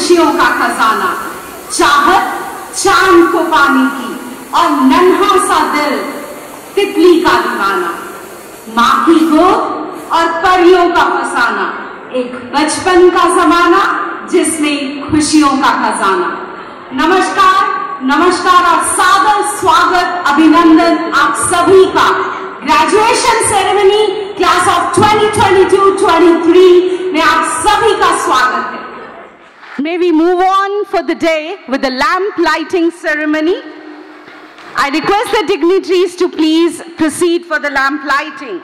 खुशियों का खजाना, चाहत चांद को पाने की और नन्हा सा दिल तितली का दीवाना, माँ की गोद और परियों का फसाना, एक बचपन का जमाना जिसमें खुशियों का खजाना। नमस्कार, नमस्कार और सादर स्वागत, अभिनंदन आप सभी का ग्रेजुएशन सेरेमनी क्लास ऑफ 2022-23 में आप सभी का स्वागत है। May we move on for the day with the lamp lighting ceremony. I request the dignitaries to please proceed for the lamp lighting.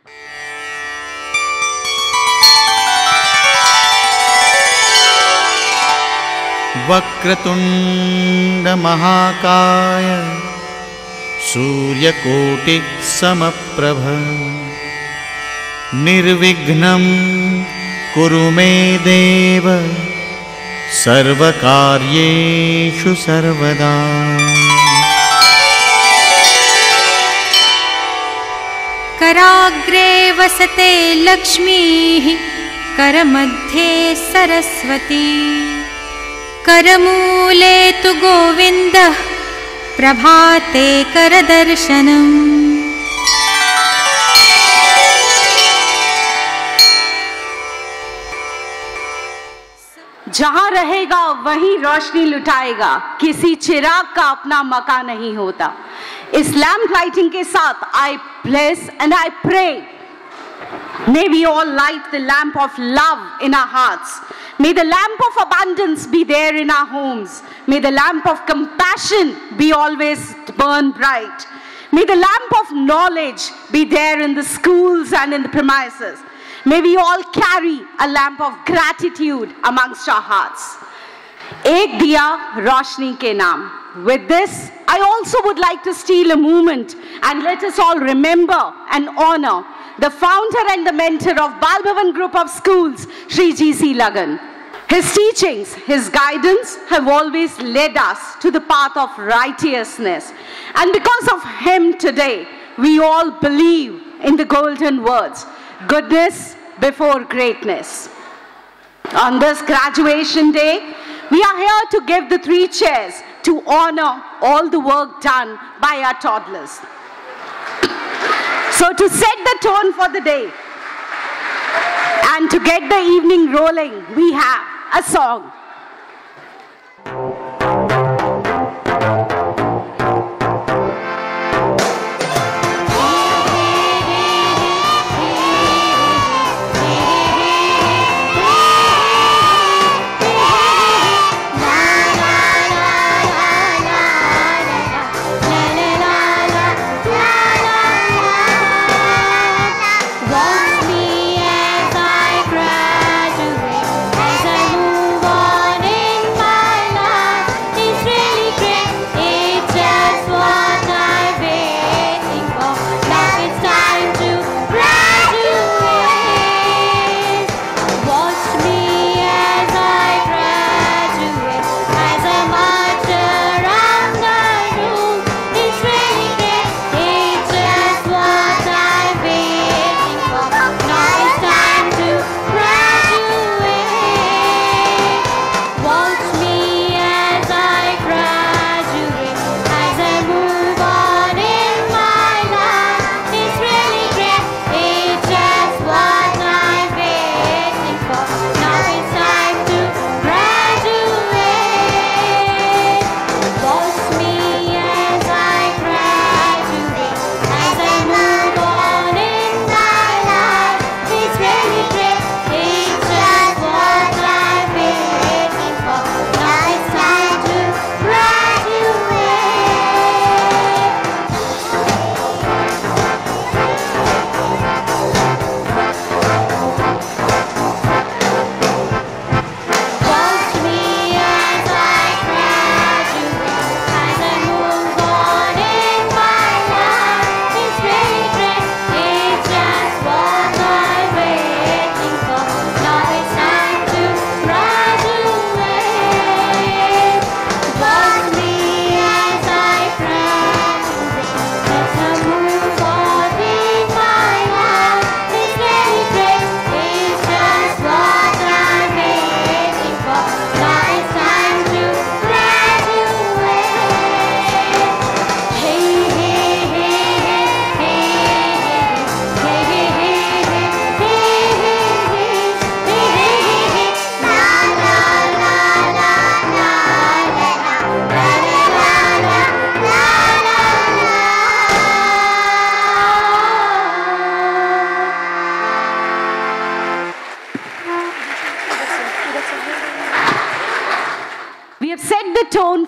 Vakratunda महाकाय सूर्यकोटि समप्रभ निर्विघ्नं कुरु मे देव सर्वकार्येषु सर्वदा। कराग्रे वसते लक्ष्मीः करमध्ये सरस्वती करमूले तु गोविन्दः प्रभाते करदर्शनम्। जहां रहेगा वहीं रोशनी लुटाएगा, किसी चिराग का अपना मका नहीं होता। इस लैम्प लाइटिंग के साथ I bless and I pray, may we all light the lamp of love in our hearts. May the lamp of abundance be there in our homes. May the lamp of compassion be always burn bright. May the lamp of knowledge be there in the schools and in the premises. May we all carry a lamp of gratitude amongst our hearts. Ek diya roshni ke naam. With this, I also would like to steal a moment and let us all remember and honor the founder and the mentor of Bhavan Group of Schools, Shri G.C. Lagan. His teachings, his guidance have always led us to the path of righteousness. And because of him today, we all believe in the golden words, goodness before greatness. On this graduation day, we are here to give the 3 chairs to honor all the work done by our toddlers. So to set the tone for the day and to get the evening rolling, we have a song. Watch me as I graduate, as I move on.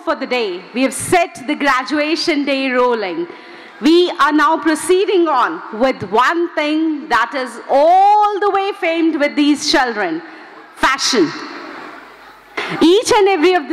for the day. We have set the graduation day rolling. We are now proceeding on with one thing that is all the way famed with these children: fashion. Each and every of the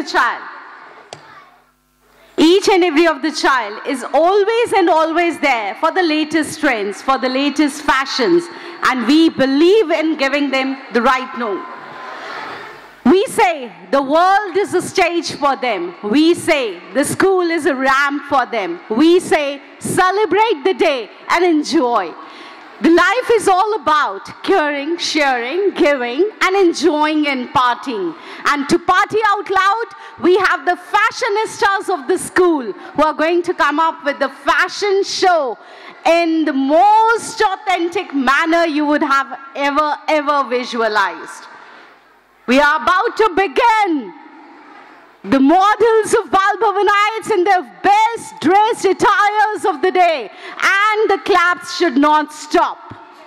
child is always and always there for the latest trends, for the latest fashions, and we believe in giving them the right note. We say the world is a stage for them. We say the school is a ramp for them. We say celebrate the day and enjoy. The life is all about caring, sharing, giving, and enjoying and partying. And to party out loud, we have the fashionistas of the school who are going to come up with the fashion show in the most authentic manner you would have ever visualized. We are about to begin. The models of Bhavan in their best dressed attires of the day, and the claps should not stop.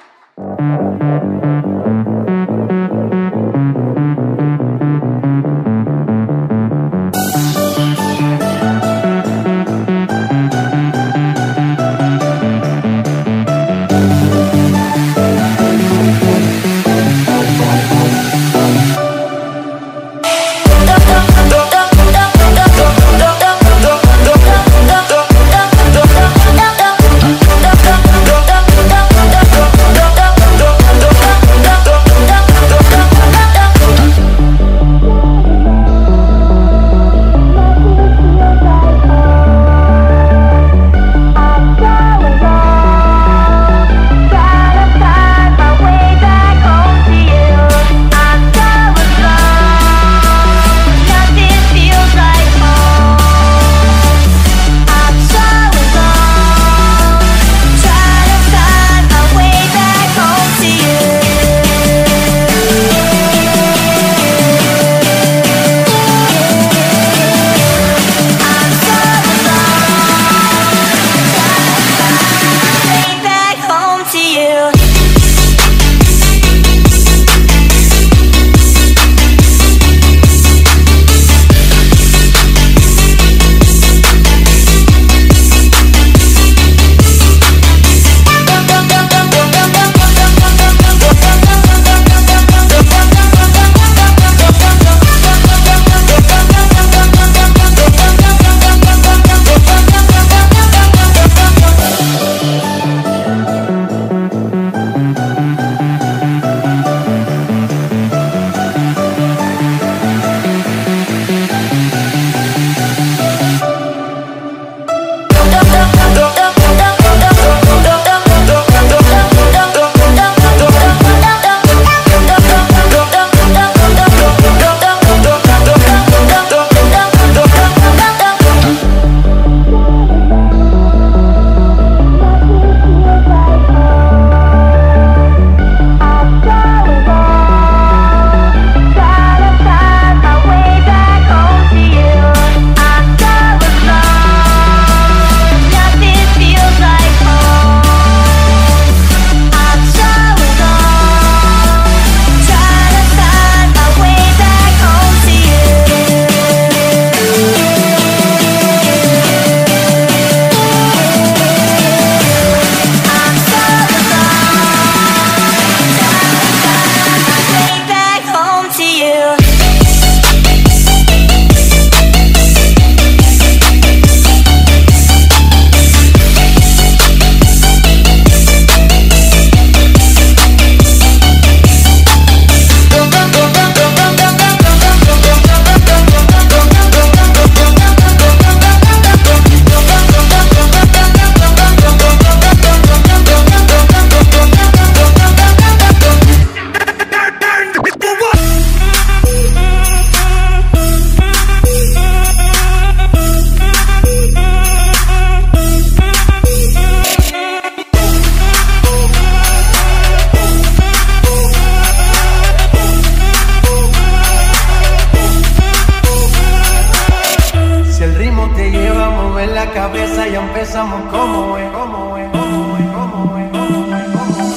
empezamos como es, como es, como es, como es, como es, como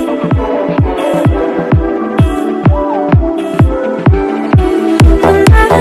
es.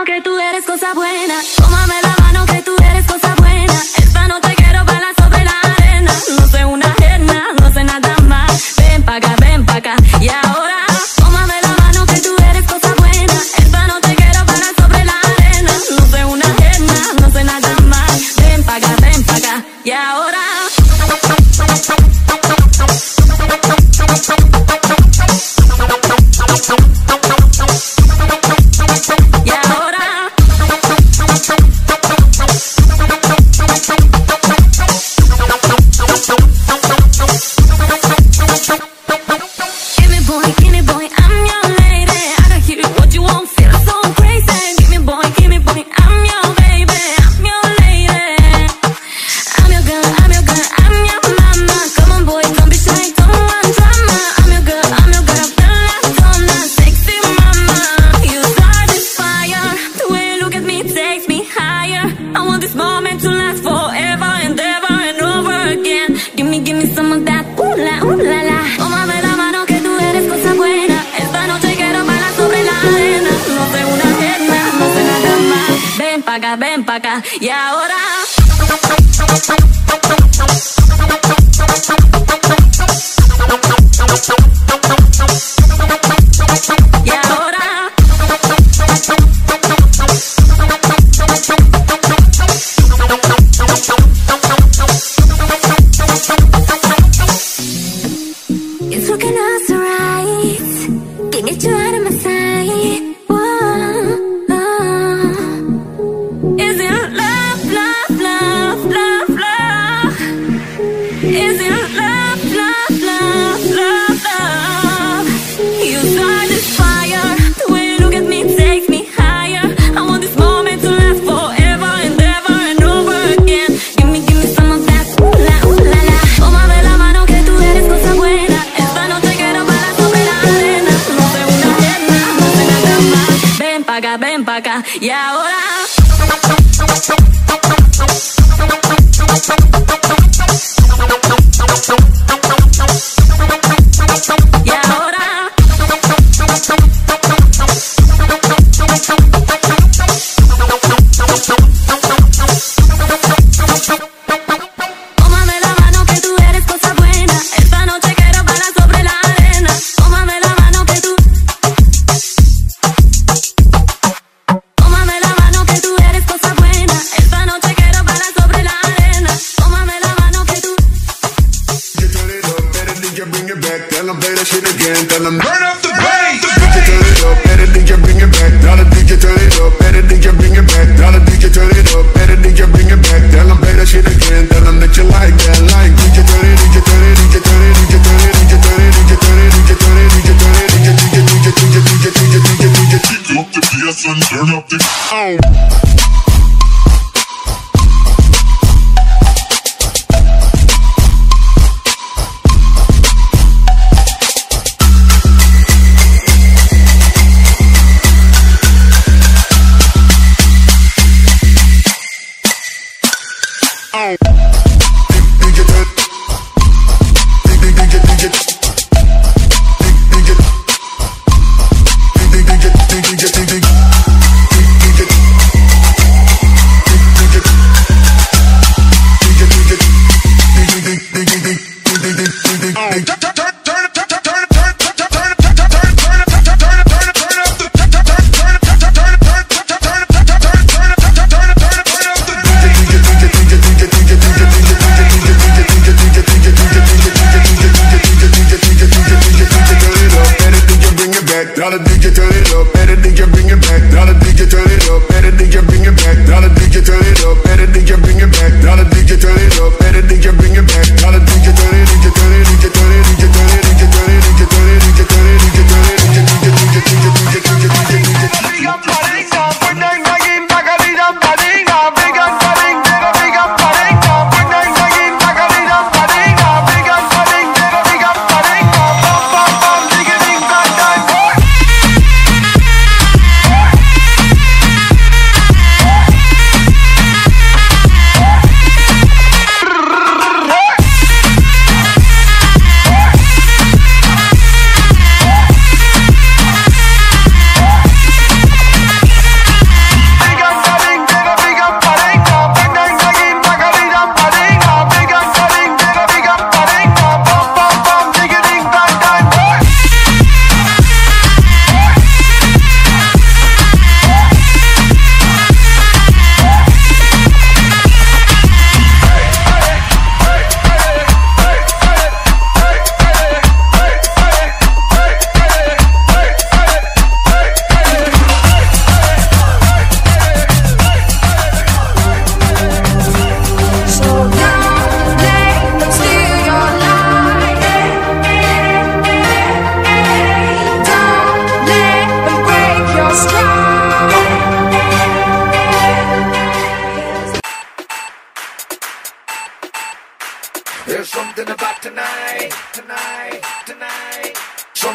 mano que tú eres cosa buena. Tómame la mano que tú eres cosa buena. Esta noche quiero bailar sobre la arena. No soy una ajena, no sé nada más. Ven pa' acá, y ahora tómame la mano que tú eres cosa buena. Esta noche quiero bailar sobre la arena. No soy una ajena, no sé nada más. Ven pa' acá, y ahora ven pa' acá, y ahora it's looking us right. Can't get you out of my sight. Ven pa' acá, y ahora turn up the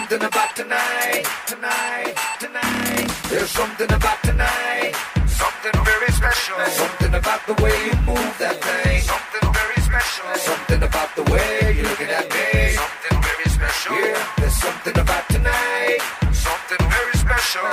something about tonight, tonight, tonight. There's something about tonight, something very special. Something about the way you move that thing, something very special. Something about the way you're looking at me, something very special. Yeah, there's something about tonight, something very special.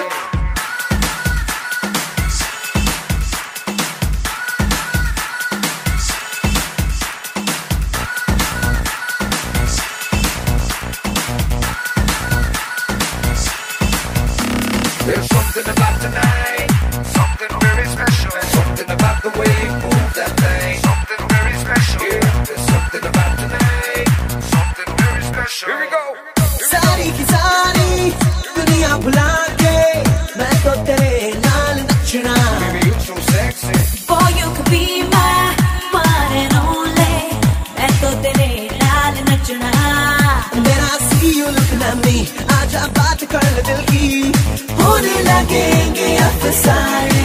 There's something about tonight, something very special. Something about the way you move that thing, something very special. Yeah, there's something about tonight, something very special. Here we go. सारी की सारी दुनिया भुला के मैं तो तेरे नाल नचना. Baby, you so sexy. Boy, you could be my one and only. मैं तो तेरे नाल नचना. When I see you looking at me, आजा बात कर ले दिल की. होने लगेंगे अफसाने.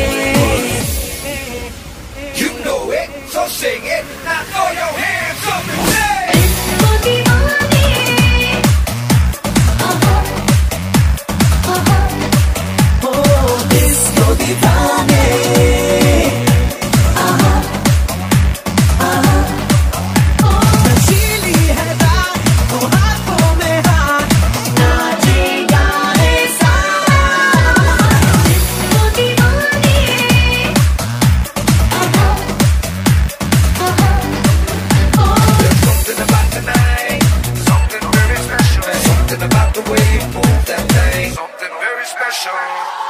You know it, so sing it. Now throw your hands up and say. इसको दीवाने. Oh, disco दीवाने. नशीली है रात, वो हाथों में हाथ. नाचे गाने साथ. इसको दीवाने. There's something about tonight, something very special. Something about the way you move that thing, something very special.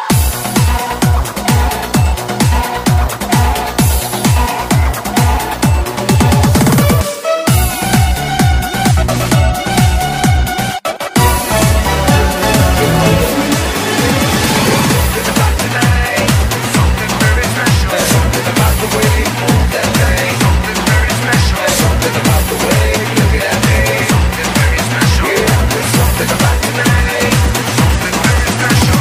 Something about tonight, something very special. Something about the way you move that thing, something very special. Something about the way you look at me, something very special. Yeah, there's something about tonight, something very special.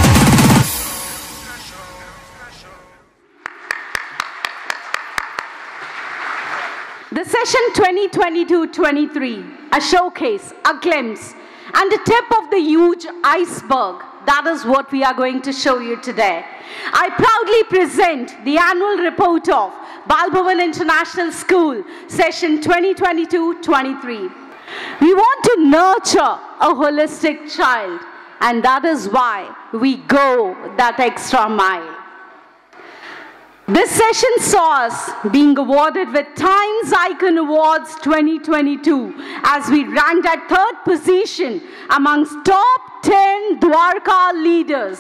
The session 2022-23, a showcase, a glimpse, and a tip of the huge iceberg. That is what we are going to show you today. I proudly present the annual report of Bhavan International School, session 2022-23. We want to nurture a holistic child, and that is why we go that extra mile. This session saw us being awarded with Times Icon Awards 2022 as we ranked at 3rd position amongst top 10 Dwarka leaders.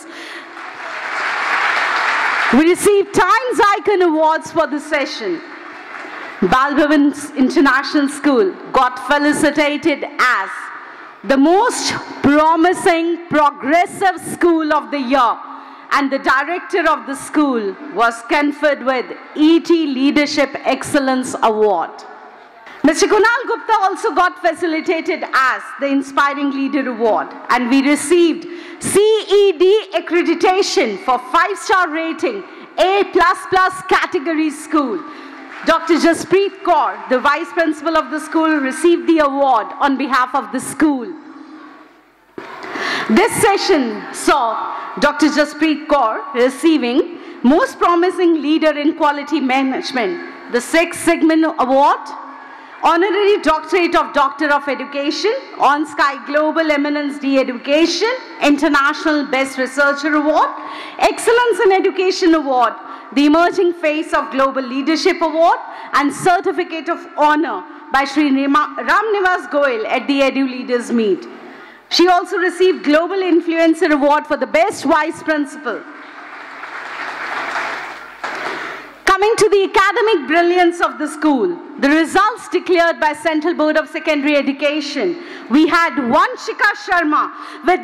We received Times Icon Awards for the session. Bhavan International School got felicitated as the most promising progressive school of the year, and the director of the school was conferred with ET Leadership Excellence Award. Mr. Kunal Gupta also got facilitated as the Inspiring Leader Award, and we received CED accreditation for 5-star rating, A++ category school. Dr. Jaspreet Kaur, the Vice Principal of the school, received the award on behalf of the school. This session saw Dr. Jaspreet Kaur receiving Most Promising Leader in Quality Management, the 6th Sigmund Award, Honorary Doctorate of Doctor of Education, On-Sky Global Eminence D-Education, International Best Researcher Award, Excellence in Education Award, the Emerging Face of Global Leadership Award, and Certificate of Honor by Sri Ramnivas Goyal at the Edu Leaders Meet. She also received Global Influencer Award for the Best Vice Principal. Coming to the academic brilliance of the school, the results declared by Central Board of Secondary Education, we had Vanshika Sharma with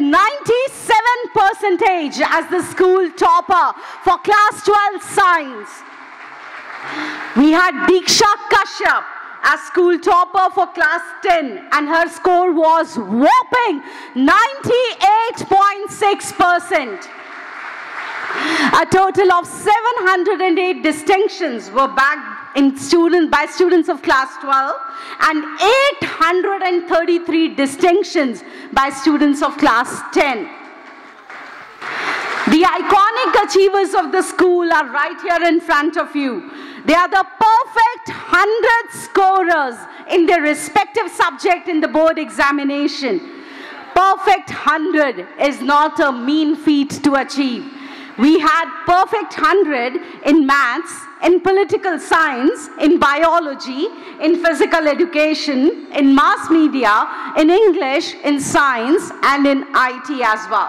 97% as the school topper for class 12 science. We had Diksha Kashyap as school topper for class 10, and her score was whopping 98.6%. A total of 708 distinctions were bagged by students of class 12 and 833 distinctions by students of class 10. The iconic achievers of the school are right here in front of you. They are the perfect 100 scorers in their respective subject in the board examination. Perfect 100 is not a mean feat to achieve. We had perfect 100 in maths, in political science, in biology, in physical education, in mass media, in English, in science, and in IT as well.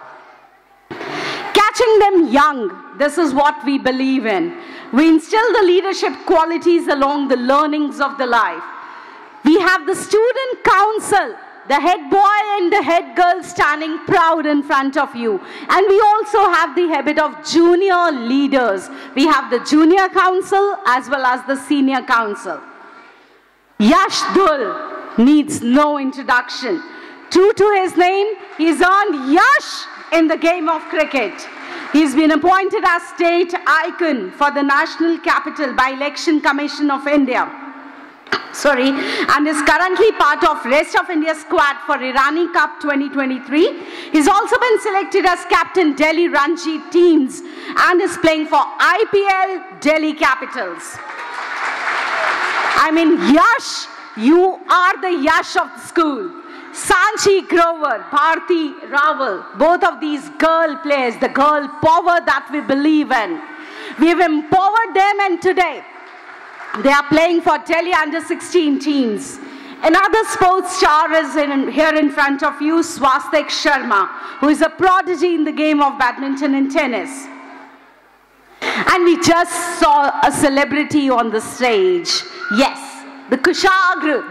Catching them young, this is what we believe in. We instill the leadership qualities along the learnings of the life. We have the student council, the head boy and the head girl standing proud in front of you. And we also have the habit of junior leaders. We have the junior council as well as the senior council. Yash Dul needs no introduction. True to his name, he's earned Yash in the game of cricket. He's been appointed as state icon for the National Capital by Election Commission of India. And is currently part of rest of India squad for Irani Cup 2023. He's also been selected as captain Delhi Ranji teams and is playing for IPL Delhi Capitals. I mean, Yash, you are the Yash of the school. Sanchi Grover, Bharti Rawal, both of these girl players, the girl power that we believe in. We've empowered them, and today they are playing for Delhi under-16 teams. Another sports star is here in front of you, Swastik Sharma, who is a prodigy in the game of badminton and tennis. And we just saw a celebrity on the stage. Yes, the Kushagra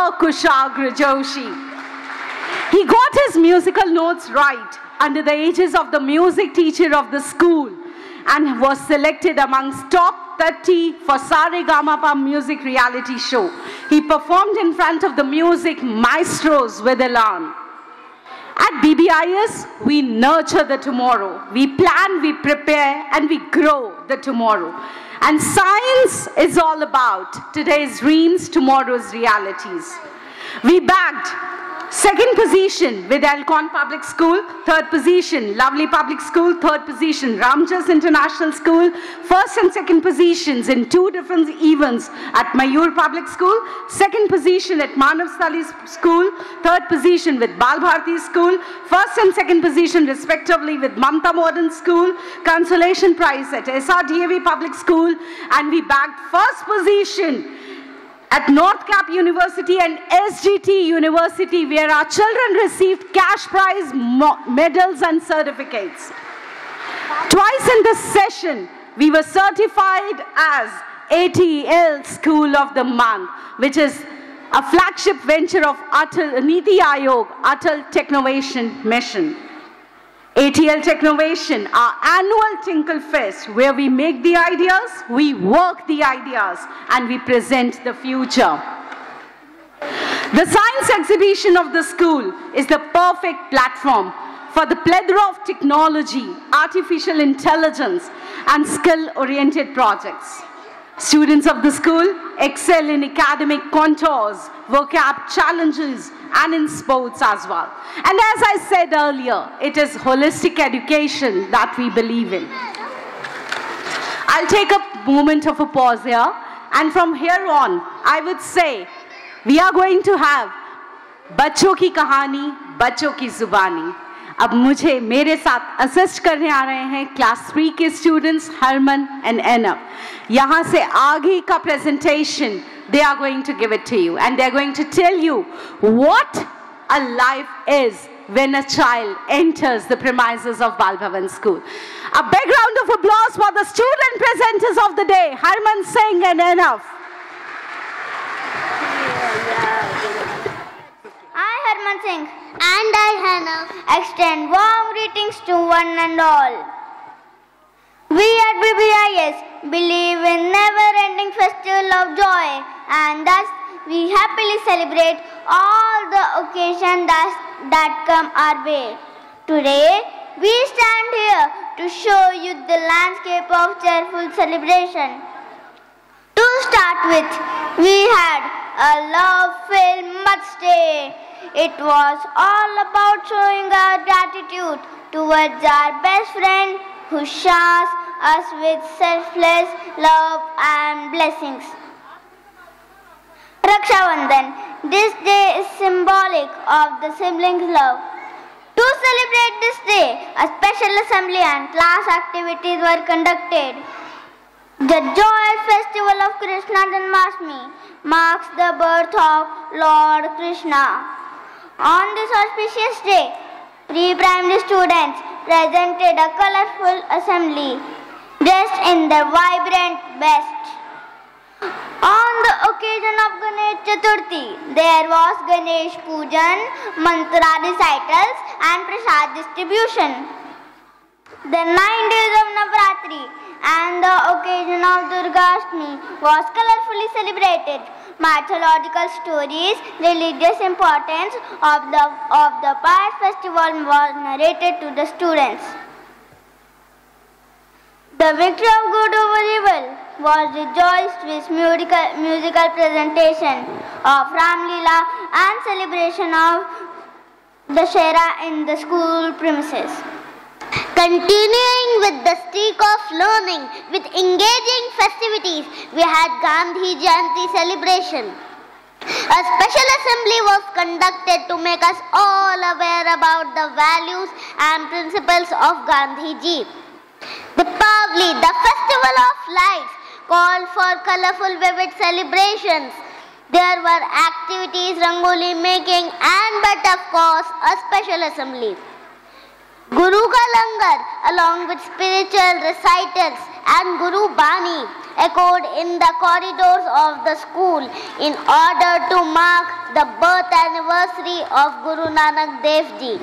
Joshi. He got his musical notes right under the aegis of the music teacher of the school and was selected amongst top 30 for Saregama music reality show. He performed in front of the music maestros with elan. At BBIS, we nurture the tomorrow. We plan, we prepare, and we grow the tomorrow. And science is all about today's dreams, tomorrow's realities. We bagged second position with Elcon Public School, third position Lovely Public School, third position Ramjas International School, first and second positions in two different events at Mayur Public School, second position at Manav Stali School, third position with Bal Bharati School, first and second position respectively with Mamta Modern School, consolation prize at SRDAV Public School, and we bagged first position at North Cap University and SGT University, where our children received cash prize, medals and certificates. Twice in this session, we were certified as ATL School of the Month, which is a flagship venture of Niti Aayog, Atal Technovation Mission. ATL Technovation, our annual Tinkle Fest, where we make the ideas, we work the ideas, and we present the future. The science exhibition of the school is the perfect platform for the plethora of technology, artificial intelligence, and skill-oriented projects. Students of the school excel in academic contours, vocab challenges, and in sports as well. And as I said earlier, it is holistic education that we believe in. I'll take a moment of a pause here, and from here on, I would say we are going to have बच्चों की कहानी, बच्चों की जुबानी. अब मुझे मेरे साथ असिस्ट करने आ रहे हैं क्लास 3 के स्टूडेंट्स हरमन एंड एनम. यहाँ से आगे का presentation they are going to give it to you, and they are going to tell you what a life is when a child enters the premises of Bal Bhavan School. A big round of applause for the student presenters of the day, Harman Singh and Enaf. I, Harman Singh, and I, Hannah, extend warm greetings to one and all. We at BBIS believe in never-ending festival of joy, and thus we happily celebrate all the occasions that come our way. Today, we stand here to show you the landscape of cheerful celebration. To start with, we had a love-filled Mother's Day. It was all about showing our gratitude towards our best friend who showers us with selfless love and blessings. Raksha Bandhan. This day is symbolic of the siblings' love. To celebrate this day, a special assembly and class activities were conducted. The joyous festival of Krishna Janmashtami marks the birth of Lord Krishna. On this auspicious day, pre-primary students presented a colorful assembly dressed in their vibrant best. On the occasion of Ganesh Chaturthi, there was Ganesh Pujan, mantra recitals and prasad distribution. The 9 days of Navratri and the occasion of Durga Ashtami was colorfully celebrated. Mythological stories, religious importance of the past festival was narrated to the students. The victory of good over evil was rejoiced with musical presentation of Ram Leela and celebration of Dashera in the school premises. Continuing with the streak of learning with engaging festivities, we had Gandhi Jayanti celebration. A special assembly was conducted to make us all aware about the values and principles of Gandhi Ji. Deepavali, the festival of lights, called for colorful vivid celebrations. There were activities, rangoli making and but of course a special assembly. Guru ka langar along with spiritual recitals and Guru Bani echoed in the corridors of the school in order to mark the birth anniversary of Guru Nanak Dev Ji.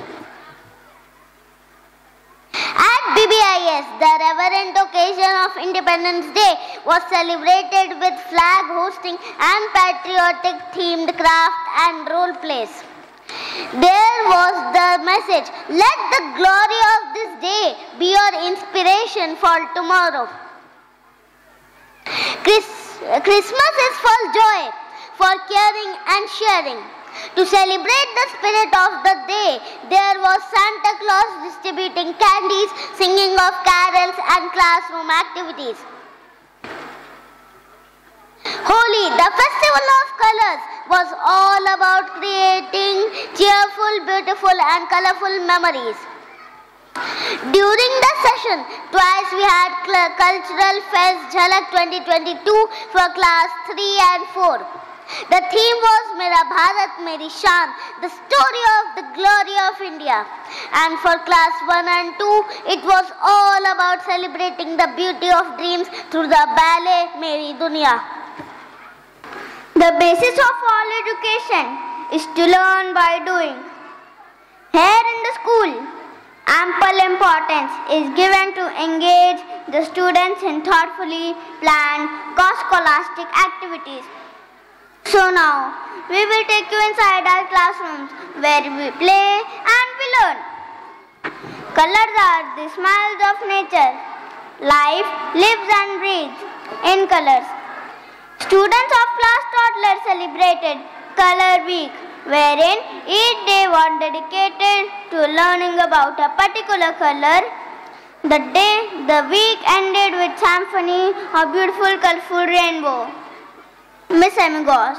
At BBIS, the reverent occasion of Independence Day was celebrated with flag hosting and patriotic themed craft and role plays. There was the message, let the glory of this day be your inspiration for tomorrow. Christmas is for joy, for caring and sharing. To celebrate the spirit of the day, there was Santa Claus distributing candies, singing of carols and classroom activities. Holi, the festival of colors, was all about creating cheerful, beautiful and colorful memories. During the session, twice we had Cultural Fest Jhalak 2022 for class 3 and 4. The theme was Mera Bharat Meri Shan, the story of the glory of India. And for class 1 and 2, it was all about celebrating the beauty of dreams through the ballet Meri Duniya. The basis of all education is to learn by doing. Here in the school, ample importance is given to engage the students in thoughtfully planned scholastic activities. So now, we will take you inside our classrooms where we play and we learn. Colors are the smiles of nature. Life lives and breathes in colors. Students of class Toddler celebrated Color Week, wherein each day was dedicated to learning about a particular color. The week ended with symphony, a beautiful colorful rainbow. Miss Amigos,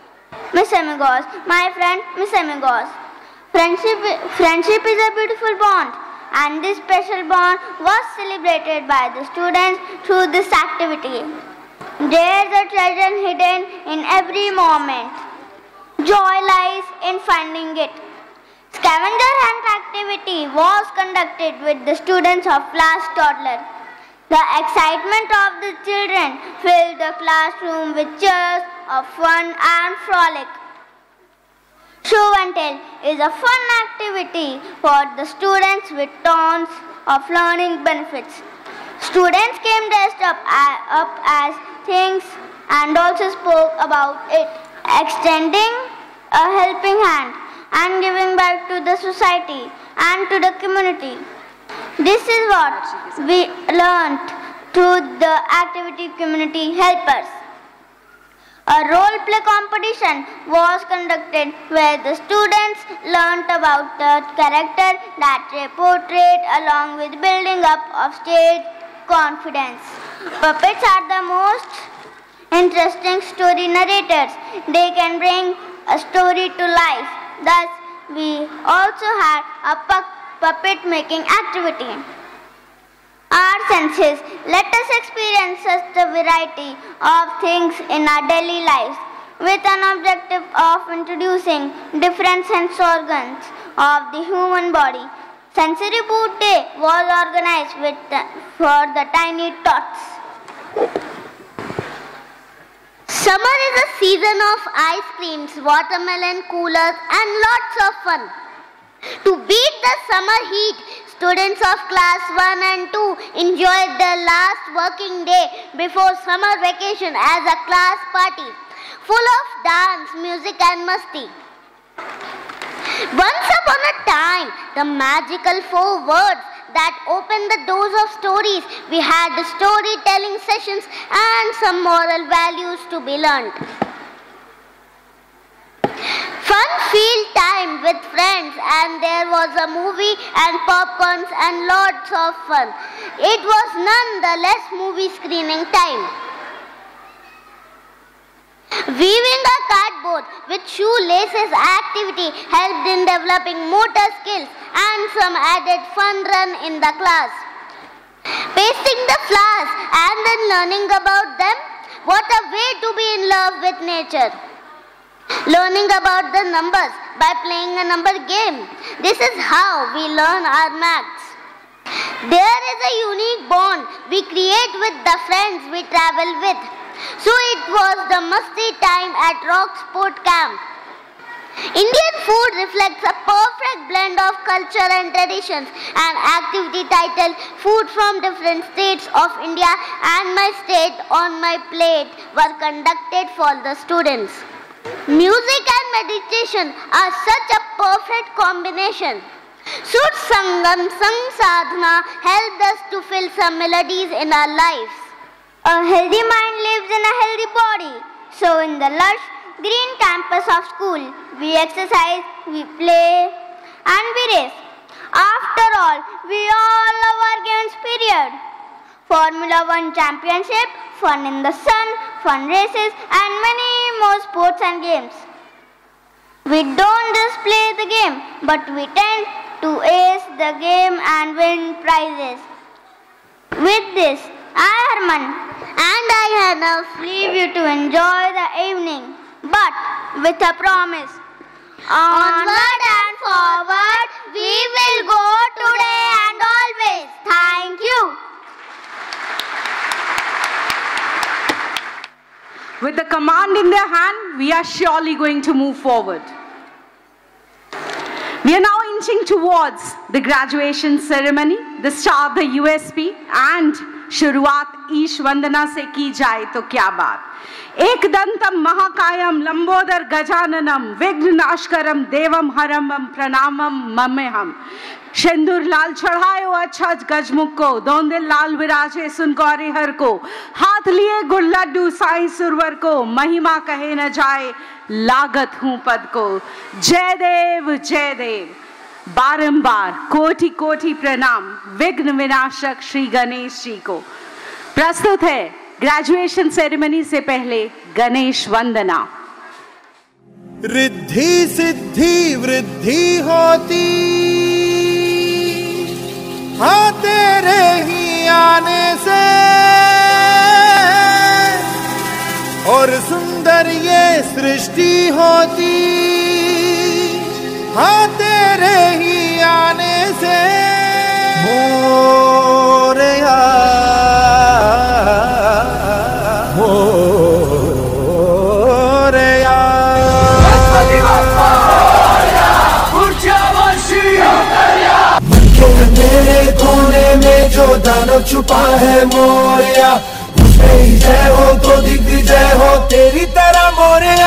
my friend Miss Amigos. Friendship is a beautiful bond, and this special bond was celebrated by the students through this activity. There is a treasure hidden in every moment. Joy lies in finding it. Scavenger hunt activity was conducted with the students of class Toddler. The excitement of the children filled the classroom with cheers of fun and frolic. Show and tell is a fun activity for the students with tons of learning benefits. Students came dressed up as things and also spoke about it, extending a helping hand and giving back to the society and to the community. This is what we learned through the activity community helpers. A role play competition was conducted where the students learnt about the character that they portrayed along with building up of stage confidence. Puppets are the most interesting story narrators. They can bring a story to life. Thus, we also had a puppet making activity. Our senses let us experience such a variety of things in our daily lives with an objective of introducing different sense organs of the human body. Sensory Boot Day was organized for the tiny tots. Summer is a season of ice creams, watermelon coolers and lots of fun. To beat the summer heat, students of class 1 and 2 enjoyed their last working day before summer vacation as a class party, full of dance, music and musti. Once upon a time, the magical 4 words that opened the doors of stories, we had the storytelling sessions and some moral values to be learned. Fun-filled time with friends, and there was a movie and popcorns and lots of fun. It was nonetheless movie screening time. Weaving a cardboard with shoelaces activity helped in developing motor skills and some added fun run in the class. Pasting the flowers and then learning about them, what a way to be in love with nature. Learning about the numbers by playing a number game. This is how we learn our maths. There is a unique bond we create with the friends we travel with. So it was the musty time at Rock Sport Camp. Indian food reflects a perfect blend of culture and traditions. An activity titled Food from Different States of India and My State on My Plate were conducted for the students. Music and meditation are such a perfect combination. Sud Sangam Sang Sadhana helped us to feel some melodies in our lives. A healthy mind lives in a healthy body. So in the lush green campus of school, we exercise, we play and we race. After all, we all love our games period. Formula 1 championship, fun in the sun, fun races and many more sports and games. We don't just play the game, but we tend to ace the game and win prizes. With this, I, Harman, and I, Hannah, leave you to enjoy the evening, but with a promise. Onward and forward, we will go today and always. Thank you. With the command in their hand, we are surely going to move forward. We are now inching towards the graduation ceremony, the start, the USP, and शुरुआत ईश वंदना से की जाए तो क्या बात। एकदंतम महाकायम लंबोदर गजाननम विघ्ननाशकरम देवम हरमम प्रणामम ममेहम। सिंदूर लाल चढ़ायो अच्छा गजमुख को, दोंदिल लाल विराजे सुनकौरी हर को, हाथ लिए गुड़ लड्डू साईं सुरवर को, महिमा कहे न जाए लागत हूँ पद को। जय देव बारंबार कोटि कोटि प्रणाम विघ्न विनाशक श्री गणेश जी को। प्रस्तुत है ग्रेजुएशन सेरेमनी से पहले गणेश वंदना। रिद्धि सिद्धि वृद्धि होती हाँ तेरे ही आने से, और सुंदर ये सृष्टि होती हाँ तेरे ही आने से। मोरया मन के अंधेरे कोने में जो दानव छुपा है मोरया, उसमें ही जय हो तो दिग्विजय हो तेरी तरह मोरया।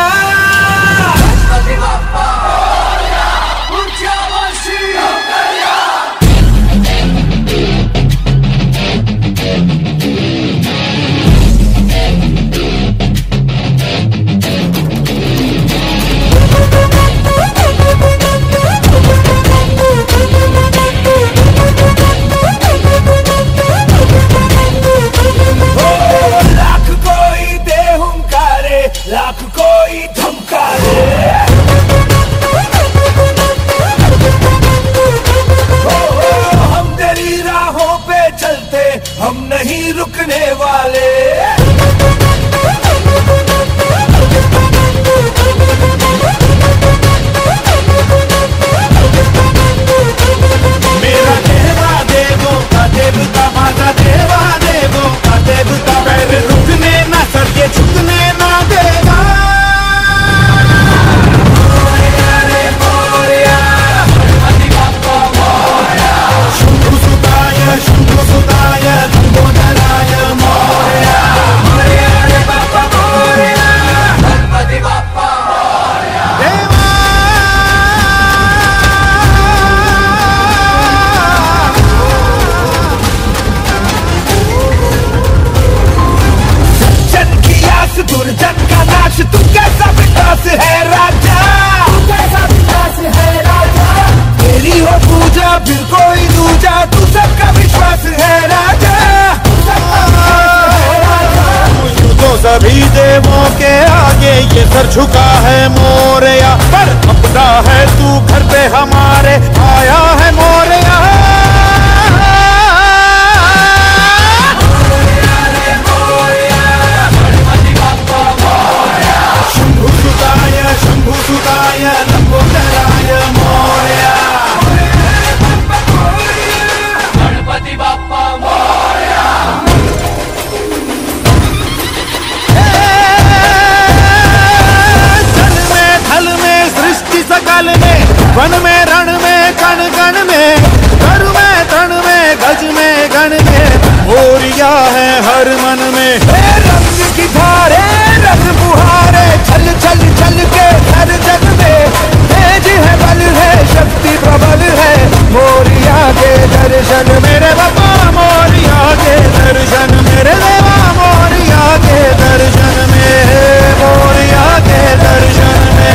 देवों के आगे ये सर झुका है मोरया, पर अपना है तू घर पे हमारे आया है मोरया। शंभु सुताय लंबोदराय मोरया, गणपति बाप्पा मोरया। जल में थल में सृष्टि सकल में, वन में रण में कण कण में, घर में तण में गज में गण में, मोरिया है हर मन में। रंग की धारे रंग बुहारे, छल छल छल के हर जग में, तेज है बल है शक्ति प्रबल है, मोरिया के दर्शन मेरे बाबा, मोरिया के दर्शन मेरे देवा, मोरिया के दर्शन में, मोरिया के दर्शन में।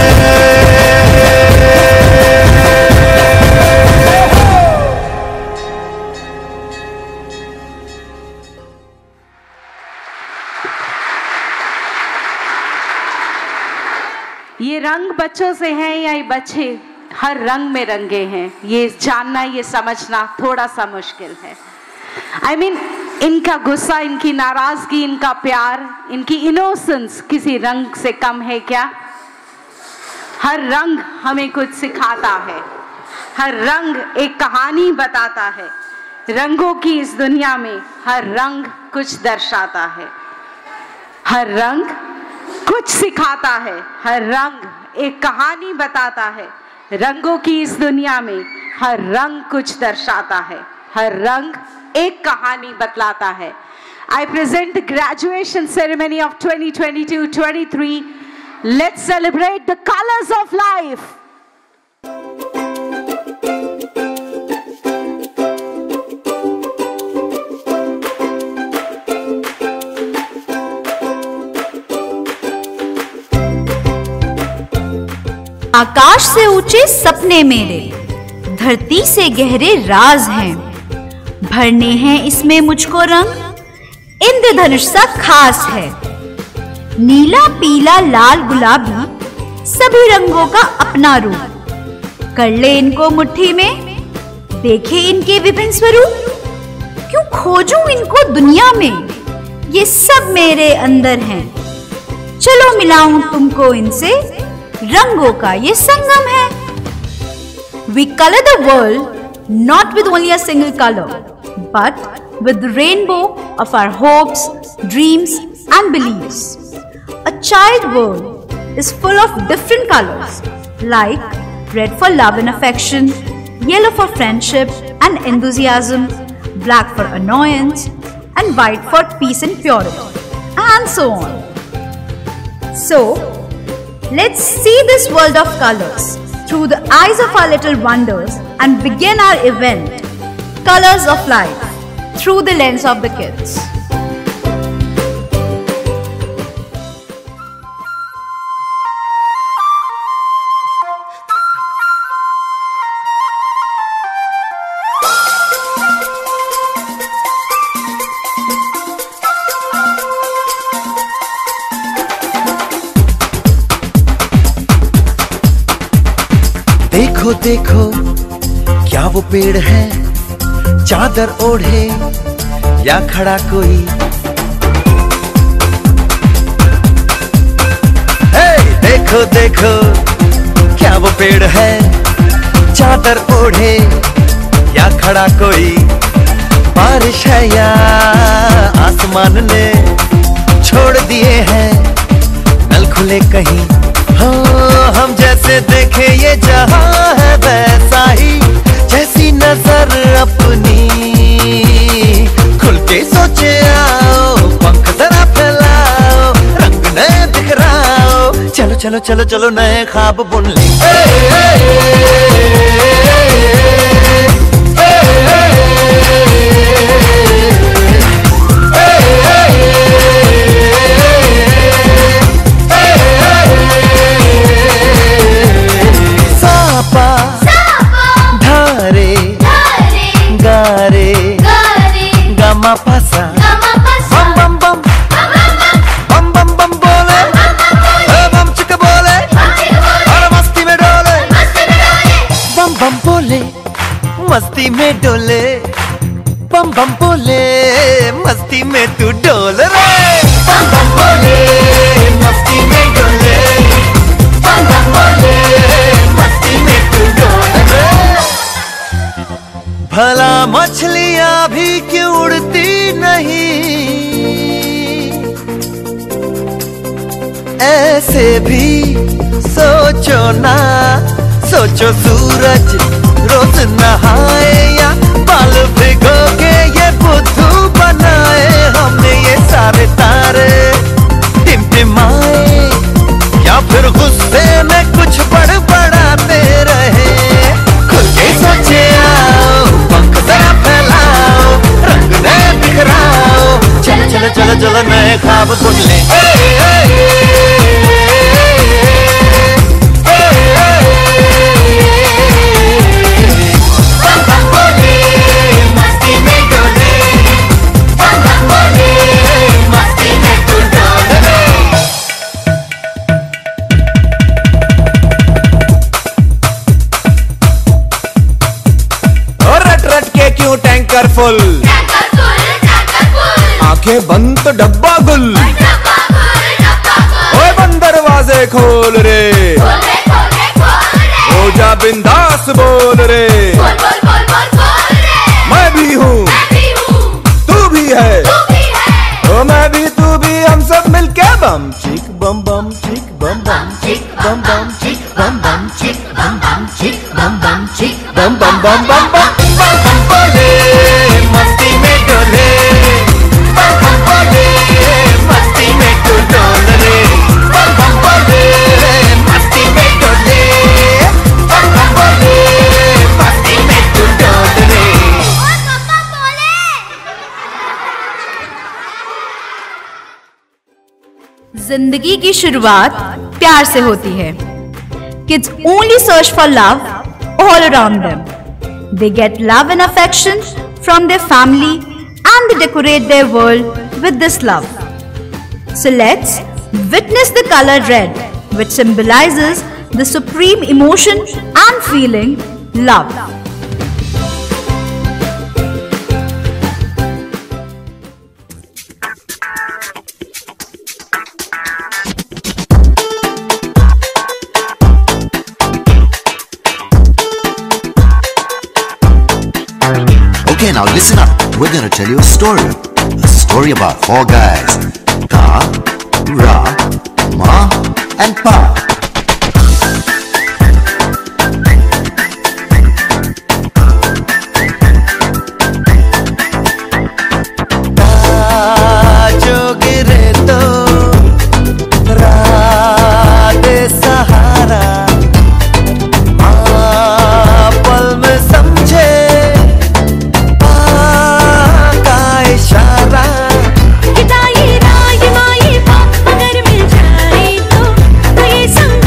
ये रंग बच्चों से हैं या ये बच्चे हर रंग में रंगे हैं, ये जानना ये समझना थोड़ा सा मुश्किल है। I mean, इनका गुस्सा, इनकी नाराजगी, इनका प्यार, इनकी इनोसेंस किसी रंग से कम है क्या? हर रंग हमें कुछ सिखाता है, हर रंग एक कहानी बताता है। रंगों की इस दुनिया में हर रंग कुछ दर्शाता है, हर रंग कुछ सिखाता है, हर रंग एक कहानी बताता है। रंगों की इस दुनिया में हर रंग कुछ दर्शाता है, हर रंग एक कहानी बतलाता है। I present the graduation ceremony of 2022-23. Let's celebrate the colors of life. आकाश से ऊंचे सपने मेरे, धरती से गहरे राज हैं, भरने हैं इसमें मुझको रंग, इंद्रधनुष सा खास है। नीला पीला लाल गुलाबी सभी रंगों का अपना रूप, कर ले इनको मुट्ठी में, देखे इनके विभिन्न स्वरूप। क्यों खोजूं इनको दुनिया में, ये सब मेरे अंदर हैं, चलो मिलाऊं तुमको इनसे, रंगों का ये संगम है। We color the world not with only a single color, but with the rainbow of our hopes, dreams and beliefs. A child world is full of different colors, like red for love and affection, yellow for friendship and enthusiasm, black for annoyance, and white for peace and purity, and so on. So, let's see this world of colors through the eyes of our little wonders and begin our event, Colors of Life, through the lens of the kids. देखो देखो क्या वो पेड़ है, चादर ओढ़े या खड़ा कोई। हे देखो देखो क्या वो पेड़ है, चादर ओढ़े या खड़ा कोई। बारिश है या आसमान ने छोड़ दिए हैं नल खुले कहीं। हाँ हम जैसे देखे ये जहां है वैसा ही, जैसी नजर अपनी खुल के सोचे आओ, पंख जरा फैलाओ, रंग नए बिखराओ, चलो चलो चलो चलो नए ख्वाब बुन लेंगे। Pasa, bam bam bam, bam bam bam, bam bam bam. मस्ती में डोले, बम बम बोले, मस्ती में तू डोल रे। बम बम बोले, मस्ती में डोले, बम बम बोले, मस्ती में तू डोल रे। भला मछलियां भी क्यों उड़ती नहीं, ऐसे भी सोचो ना। सोचो सूरज रोज नहाए या बाल भिगो के ये बुद्धू बनाए। हमने ये सारे तारे टिमटिमाए या फिर गुस्से में कुछ बड़बड़ाते रहे। खुल के सोचे आओ, पंख जरा फैलाओ, रंग नए बिखराओ। चलो चलो चलो चलो नए ख्वाब बुन ले। टैंकर फुल, आंखें बंद तो डब्बा गुल। ओए बंद दरवाजे खोल रे, हो जा बिंदास बोल रे। मैं भी हूँ, तू भी है, ओ मैं भी तू भी, हम सब मिलके बम चिक बम बम चिक बम बम चिक बम बम चिक बम बम चिक बम बम चिक बम बम चिक बम बम बम बम बम बम बम बोले, मस्ती में डोले। बम बम बोले, मस्ती में तू डोल रे। बम बम बोले, मस्ती में डोले। बम बम बोले, मस्ती में तू डोल रे। जिंदगी की शुरुआत प्यार से होती है। Kids only search for love all around them. They get love and affection from their family and they decorate their world with this love. So let's witness the color red, which symbolizes the supreme emotion and feeling, love. Okay, now listen up. We're gonna tell you a story. A story about four guys. Ta, Ra, Ma, and Pa. जो गिरे तो रात सहारा, पल में समझे का इशारा। हिदाई राय माई पा अगर मिल जाए तो ये संग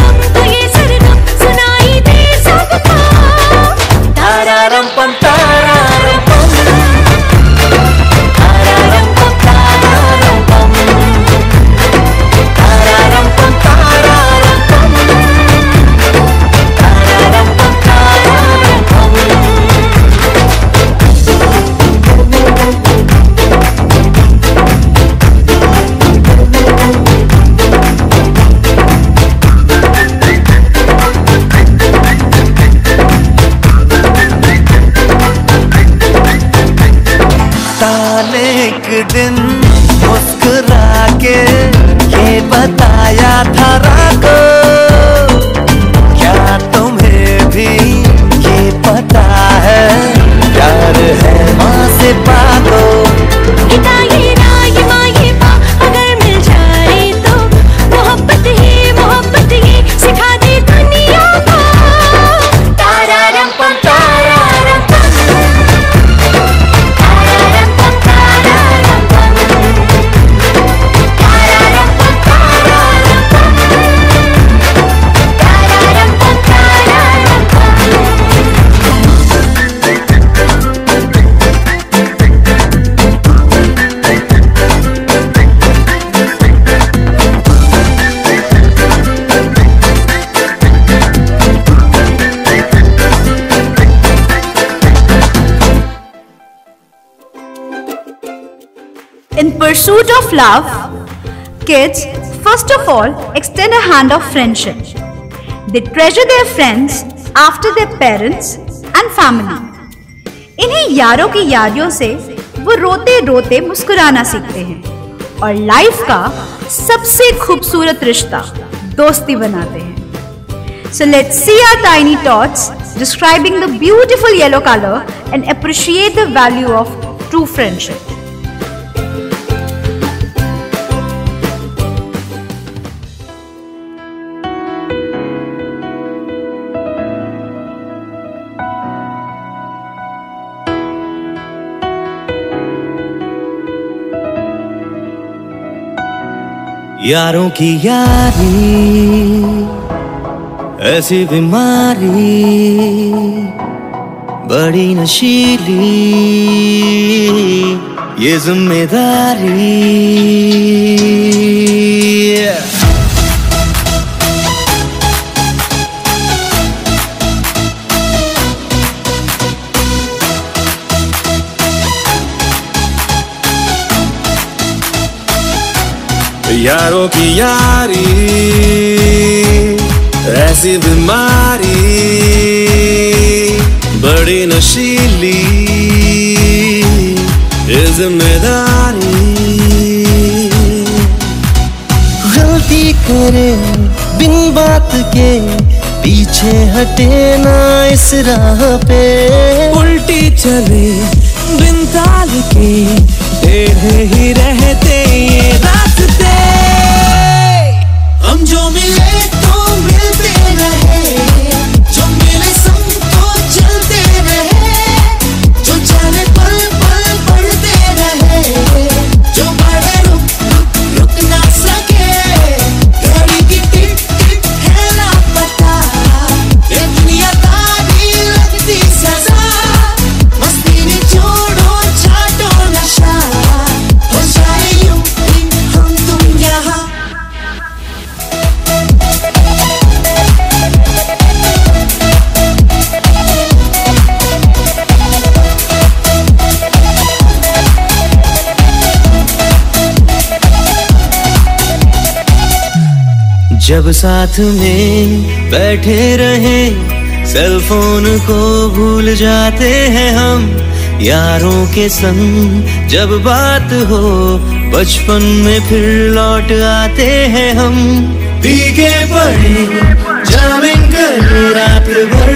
pursuit of love, kids first of all extend a hand of friendship. They treasure their friends after their parents and family. इन्हीं यारों की यारियों से वो रोते रोते मुस्कुराना सीखते हैं और लाइफ का सबसे खूबसूरत रिश्ता दोस्ती बनाते हैं. So let's see our tiny tots describing the beautiful yellow color and appreciate the value of true friendship. यारों की यारी ऐसी बीमारी बड़ी नशीली ये जिम्मेदारी. यारों की यारी ऐसी बीमारी बड़ी नशीली ये जिम्मेदारी. गलती करे बिन बात के पीछे हटे ना इस राह पे. उल्टी चले बिन ताल के टेढ़े ही रहते ये रास्ते. हम जो मिले तो मिलते रहे, जो मिले संग तो चलते रहे, जो चले पल पल बढ़ते रहे, जो बढ़े रुक ना सके. घड़ी की टिक टिक है लापता, ये दुनिया तारी लगती सजा. मस्ती निचोड़ो चाटो नशा, हो जाए यूं ही हम तुम यहाँ. जब साथ में बैठे रहे सेल फोन को भूल जाते हैं हम. यारों के संग जब बात हो बचपन में फिर लौट आते हैं हम. भीगे पड़े जामिन कर रात भर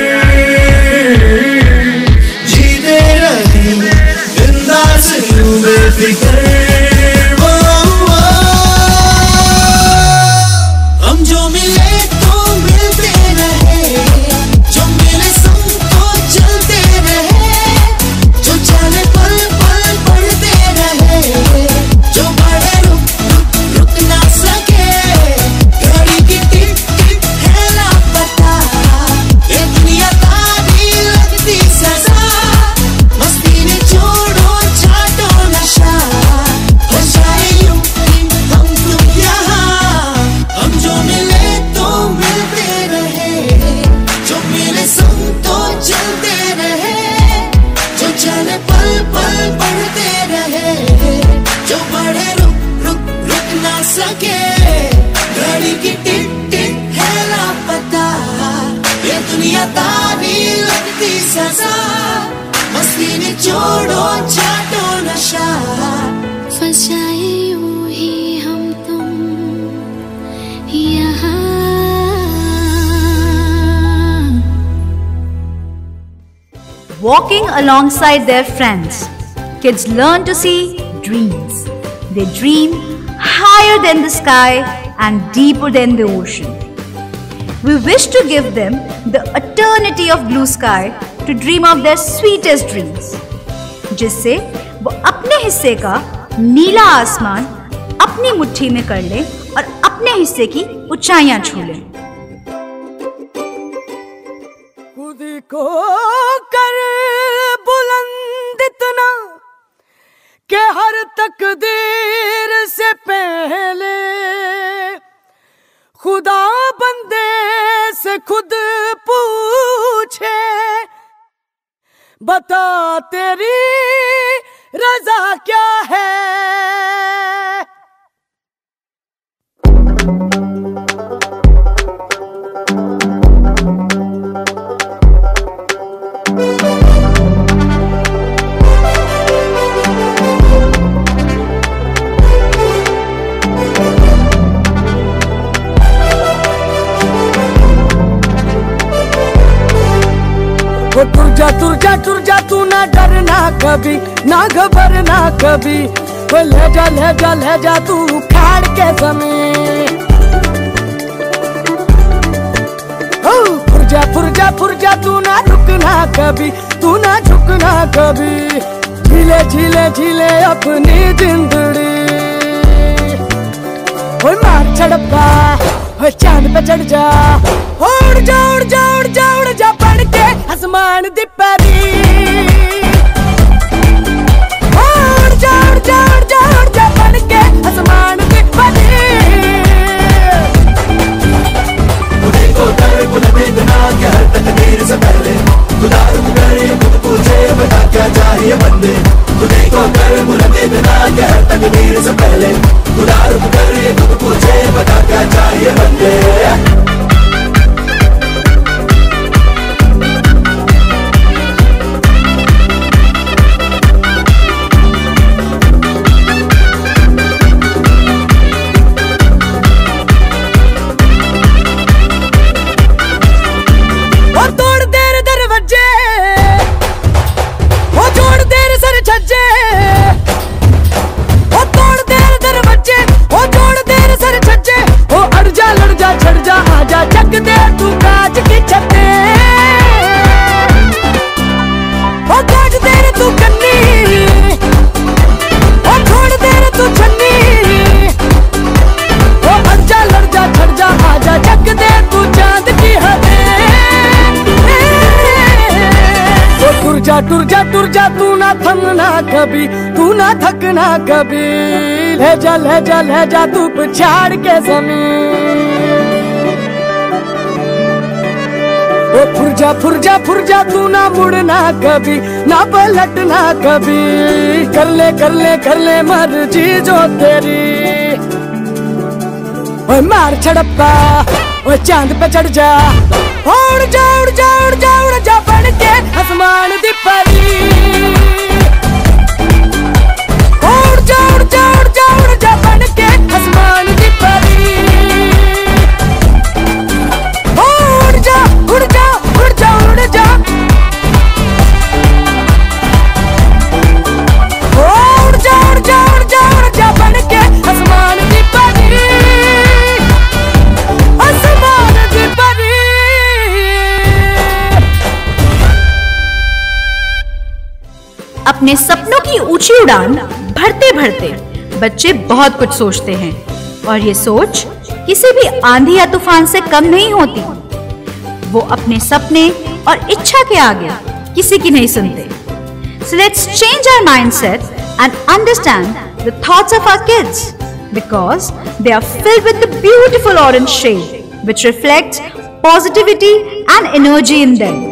जीते रहे बिंदास यूं बेफिक्र. हम जो मिले तो मिलते रहे, जो मिले संग तो चलते रहे, जो चले पल पल बढ़ते रहे, जो बढ़े रुक ना सके. घड़ी की टिक टिक है लापता, ये दुनिया तारी लगती सजा. मस्ती निचोड़ो चाटो नशा, हो जाए यूं ही हम तुम यहाँ. हम जो मिले तो मिलते रहे, जो मिले संग तो चलते रहे, जो चले पल पल बढ़ते रहे, जो बढ़े रुक ना सके. घड़ी की टिक टिक है लापता, ये दुनिया तारी लगती सजा. मस्ती निचोड़ो चाटो नशा, फंस जाए यूं ही हम तुम यहाँ. Walking alongside their friends, kids learn to see dreams. They dream higher than the sky and deeper than the ocean. We wish to give them the eternity of blue sky to dream of their sweetest dreams, जिससे वो अपने हिस्से का नीला आसमान अपनी मुट्ठी में कर लें और अपने हिस्से की ऊंचाइयां छू लें. खुद को कर बुलंद इतना कि हर तकदीर से पहले खुदा बंदे से खुद पूछे, बता तेरी रजा क्या है. टुर जा तू ना डरना कभी, ना घबरना कभी। ले जा तू उखाड़ के जमीन। फुर जा तू ना रुकना कभी, तू ना झुकना कभी। झीले अपनी जिंदड़ी। मार छड़पा चांद पे चढ़ जा। उड़ जा बढ़ के आसमान दी परी। उड़ जा बढ़ के आसमान दी परी। खुदे को कर बुलंद इतना क्या हर तकदीर से पहले खुदा रुक करे खुद पूछे बता क्या चाहिए बंदे। खुदे को कर बुलंद इतना क्या हर तकदीर से पहले खुदा रुक करे खुद पूछे बता क्या चाहिए बंदे। टुर जा तू ना थमना कभी, तू ना थकना कभी। ले जा तू पछाड़ के जमीन। फुर जा तू ना मुड़ना कभी, ना पलटना कभी। कर ले मर्जी जो तेरी। मार छड़प्पा चांद पे चढ़ जा। उड़ जा बढ़ के आसमान दी परी। उड़ जा बढ़ के आसमान दी परी। उड़ जा बढ़ के आसमान दी परी। आसमान दी परी। अपने सपनों की ऊंची उड़ान भरते भरते बच्चे बहुत कुछ सोचते हैं और ये सोच किसी भी आंधी या तूफान से कम नहीं होती। वो अपने सपने और इच्छा के आगे किसी की नहीं सुनते। So let's change our mindset and understand the thoughts of our kids because they are filled with the beautiful orange shade which reflects positivity and energy in them.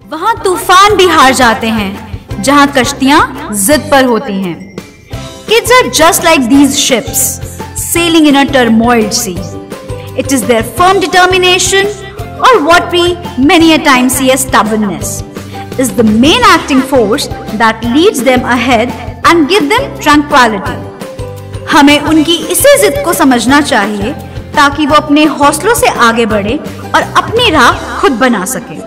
वहां तूफान भी हार जाते हैं जहां कश्तियां जिद पर होती हैं। Kids are just like these ships sailing in a turmoiled sea. It is their firm determination, or what we many a time see as stubbornness, is the main acting force that leads them ahead and give them tranquility. हमें उनकी इसी जिद को समझना चाहिए ताकि वो अपने हौसलों से आगे बढ़े और अपनी राह खुद बना सके।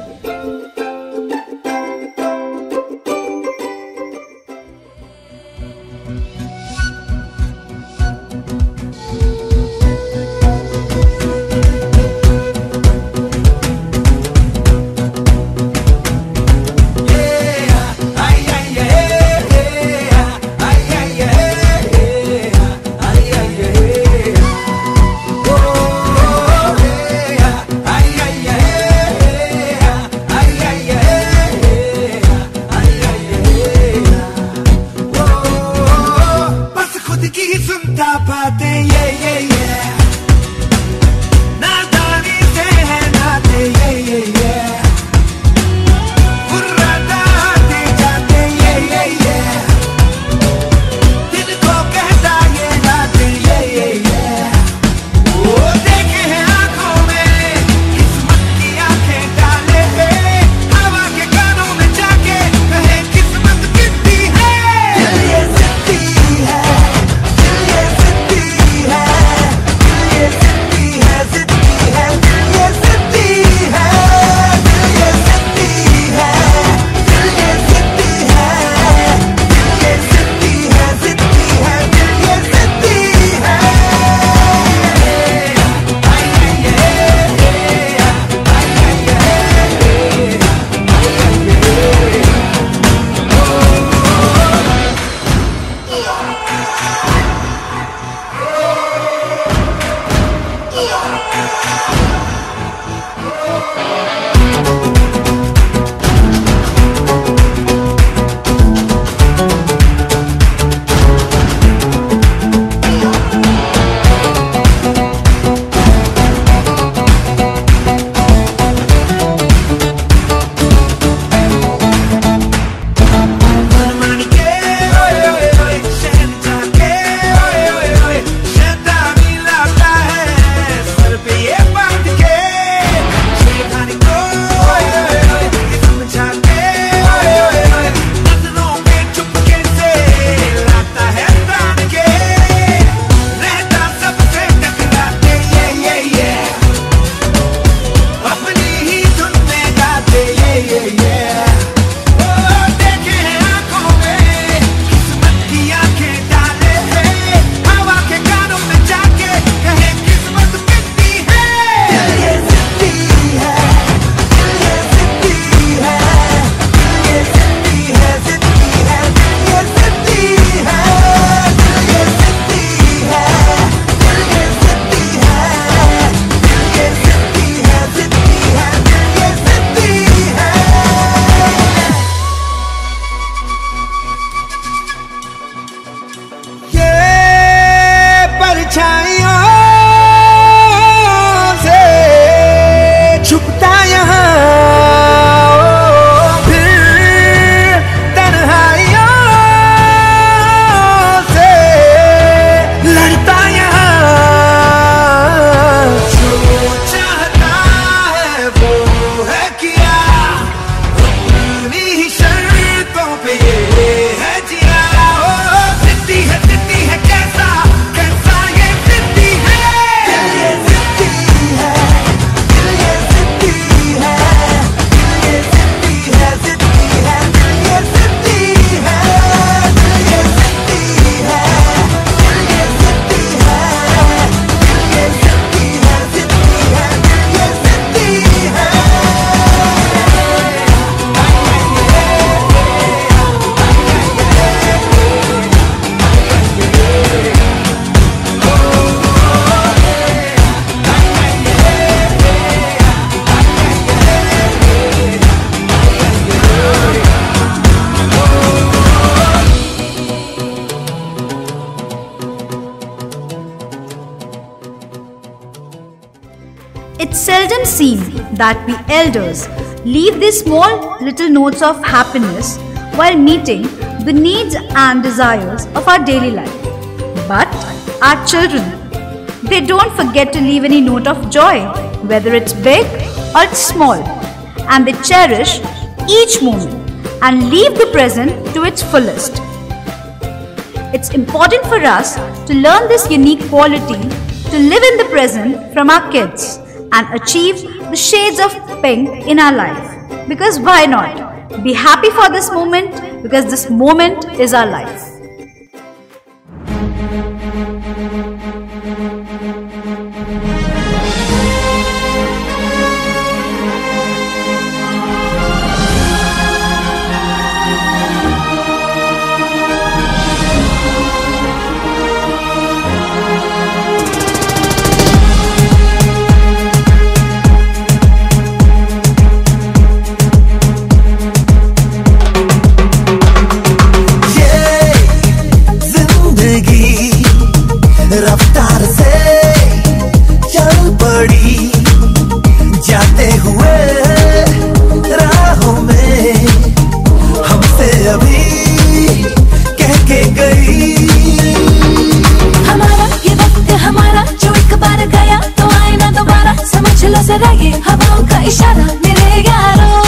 It's seldom seen that we elders leave these small little notes of happiness while meeting the needs and desires of our daily life. But our children, they don't forget to leave any note of joy, whether it's big or it's small, and they cherish each moment and leave the present to its fullest. It's important for us to learn this unique quality to live in the present from our kids and achieve the shades of pink in our life. Because why not? Be happy for this moment, because this moment is our life. रफ्तार से चल पड़ी जाते हुए राहों में हमसे अभी कह के गई हमारा ये वक्त हमारा जो एक बार गया तो आए ना दोबारा समझ लो जरा ये हवाओं का इशारा मेरे यारों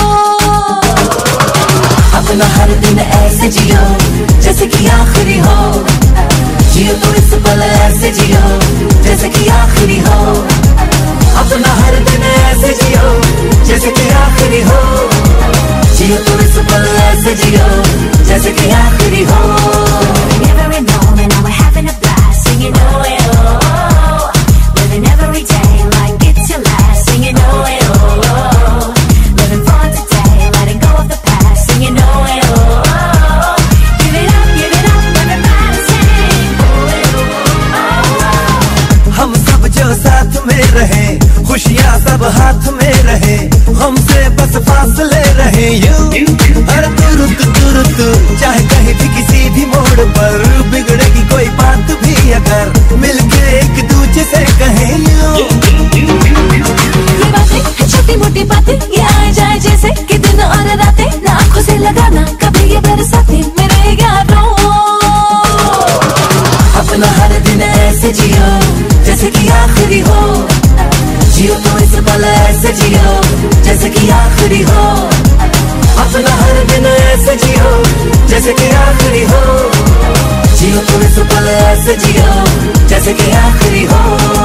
अपना हर दिन ऐसे जियो जैसे कि आखिरी हो जियो तो इस पल ऐसे जियो जैसे कि आखिरी हो अपना हर दिन ऐसे जियो जैसे कि आखिरी हो जियो तो इस पल ऐसे जियो जैसे कि आखिरी हो Every moment now we're having a blast singing oh oh living every day like it's your last singing oh oh living for today letting go of the past singing oh oh give it up everybody sing हम सब जो साथ में रहे खुशियाँ सब हाथ में रहे हमसे बस फासले रहे यूं हर तुरुत चाहे कहीं भी किसी भी मोड़ पर बिगड़ेगी कोई बात भी अगर मिलके एक दूजे से कहें यूं ये बातें है छोटी मोटी बातें ये आए जाए जैसे कि दिन और रातें ना आँखों से लगाना कभी ये बरसाते मेरे यारों अपना हर दिन ऐसे जियो जैसे कि आखिरी हो जियो तो इस पल ऐसे जियो जैसे कि आखिरी हो अपना हर दिन ऐसे जियो जैसे कि आखिरी हो जियो तो इस पल ऐसे जियो जैसे कि आखिरी हो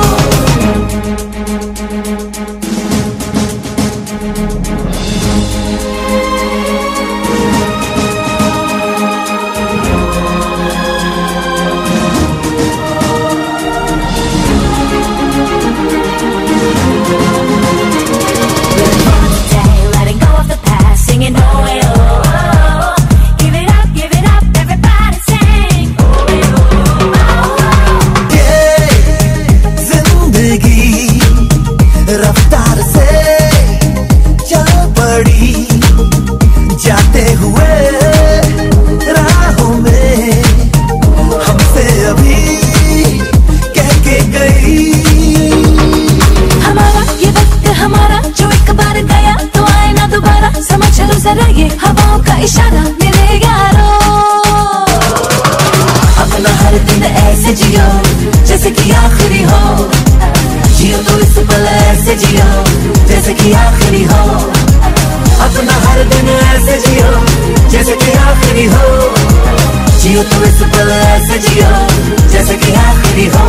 रफ्तार से चल पड़ी जाते हुए राहों में हमसे अभी कह के गई हमारा ये वक्त हमारा जो एक बार गया तो आए ना दोबारा समझ लो जरा ये हवाओं का इशारा मेरे यारों अपना हर दिन ऐसे जियो जैसे कि आखिरी हो जियो तो इस पल ऐसे जियो जैसे कि आखिरी हो अपना हर दिन ऐसे जियो जैसे कि आखिरी हो जियो तो इस पल ऐसे जियो जैसे कि आखिरी हो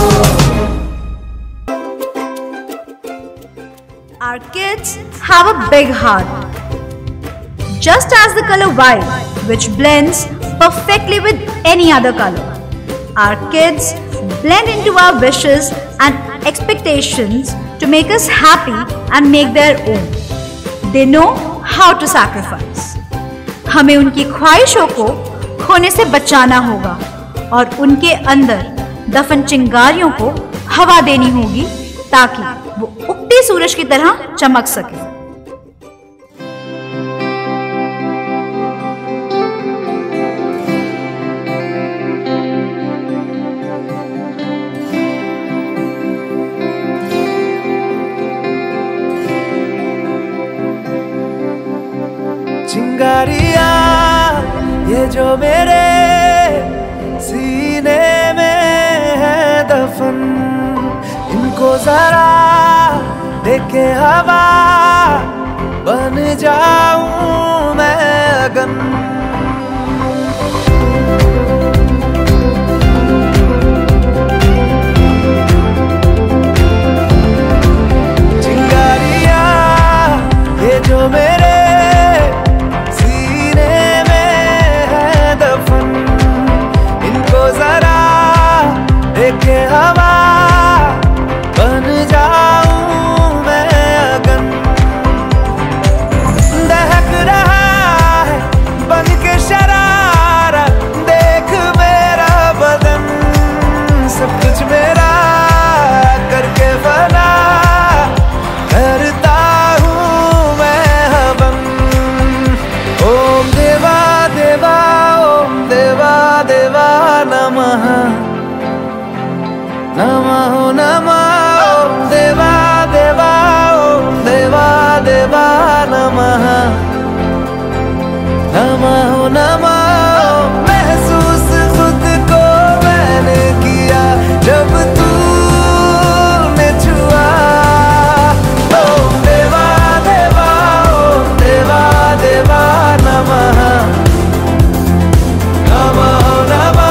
Our kids have a big heart. Just as the color white, which blends perfectly with any other color, our kids blend into our wishes and expectations to make us happy and make their own. They know how to sacrifice. हमें उनकी ख्वाहिशों को खोने से बचाना होगा और उनके अंदर दफन चिंगारियों को हवा देनी होगी ताकि वो उगते सूरज की तरह चमक सके। चिंगारिया ये जो मेरे सीने में है दफन, इनको जरा देखे हवा बन जाऊं मैं अगन। चिंगारिया ये जो मेरे सीने में है दफन, इनको जरा देखे हवा बन जाऊं मैं अगन। दहक रहा है बन के शरारा, देख मेरा बदन, सब कुछ मेरा करके फना करता हूँ मैं हवन। ओम देवा देवा ओम देवा देवा नमः नमः नमः। ओम देवा देवा ओम देवा देवा नमः नमः नमः। महसूस खुद को मैंने किया जब तूने छुआ। ओम देवा देवा ओम देवा देवा नमः नमः नमः।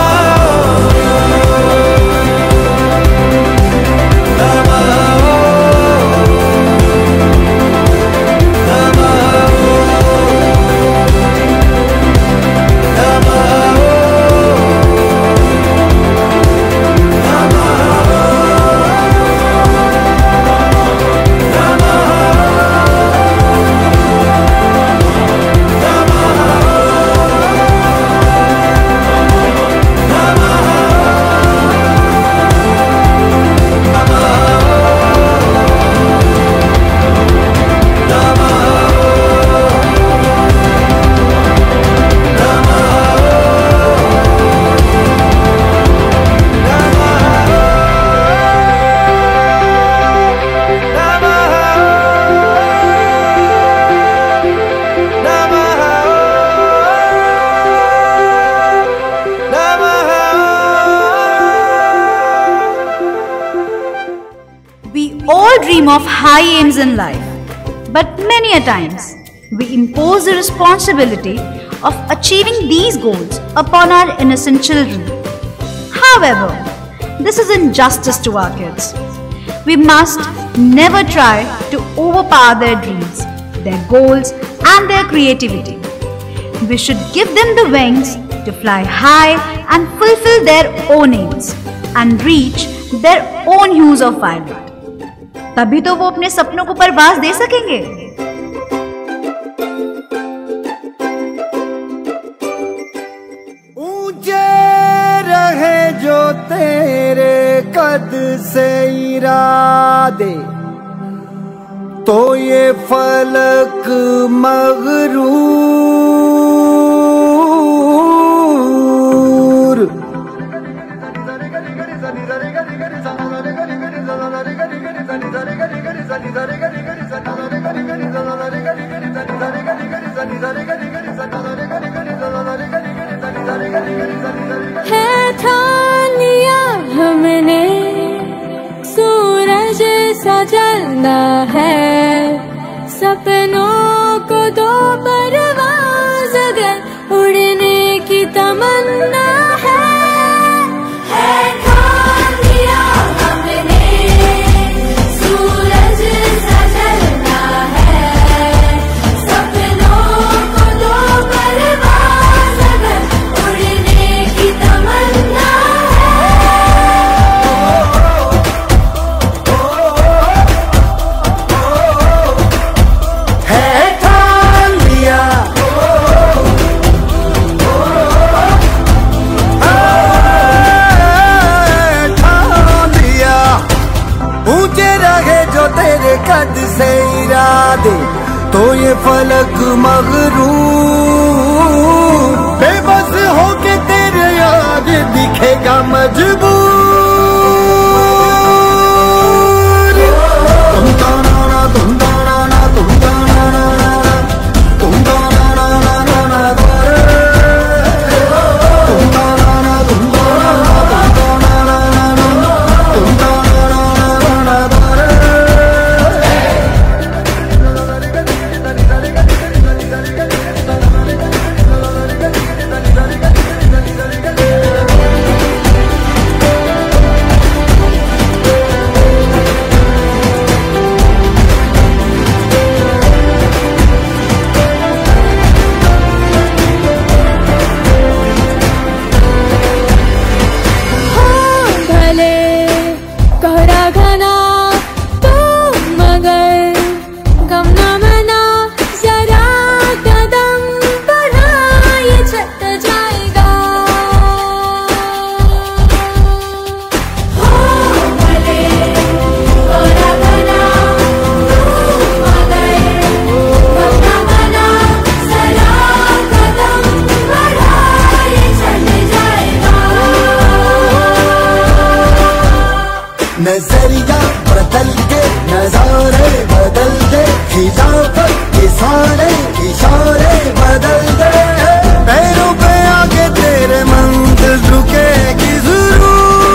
Dream of high aims in life, but many a times we impose the responsibility of achieving these goals upon our innocent children. However, this is injustice to our kids. We must never try to overpower their dreams, their goals and their creativity. We should give them the wings to fly high and fulfill their own aims and reach their own hues of firelight. तभी तो वो अपने सपनों को परवाज़ दे सकेंगे। ऊंचे रहे जो तेरे कद से इरादे, तो ये फलक मगरूर। है ठान लिया हमने सूरज सा जलना है, सपनों को दो परवाज़ अगर उड़ने की तमन्ना है। कद से इरादे, तो ये फलक मगरूर। बेबस होके तेरे आगे दिखेगा मजबूर। तुम ताना ना तुम ताना ना तुम ताना ना तुम ताना ना नजरिया बदल के नजारे बदल दे, खिलाफत के सारे इशारे बदल दे। पैरों पे आके तेरे मंजिल रुकेगी जरूर।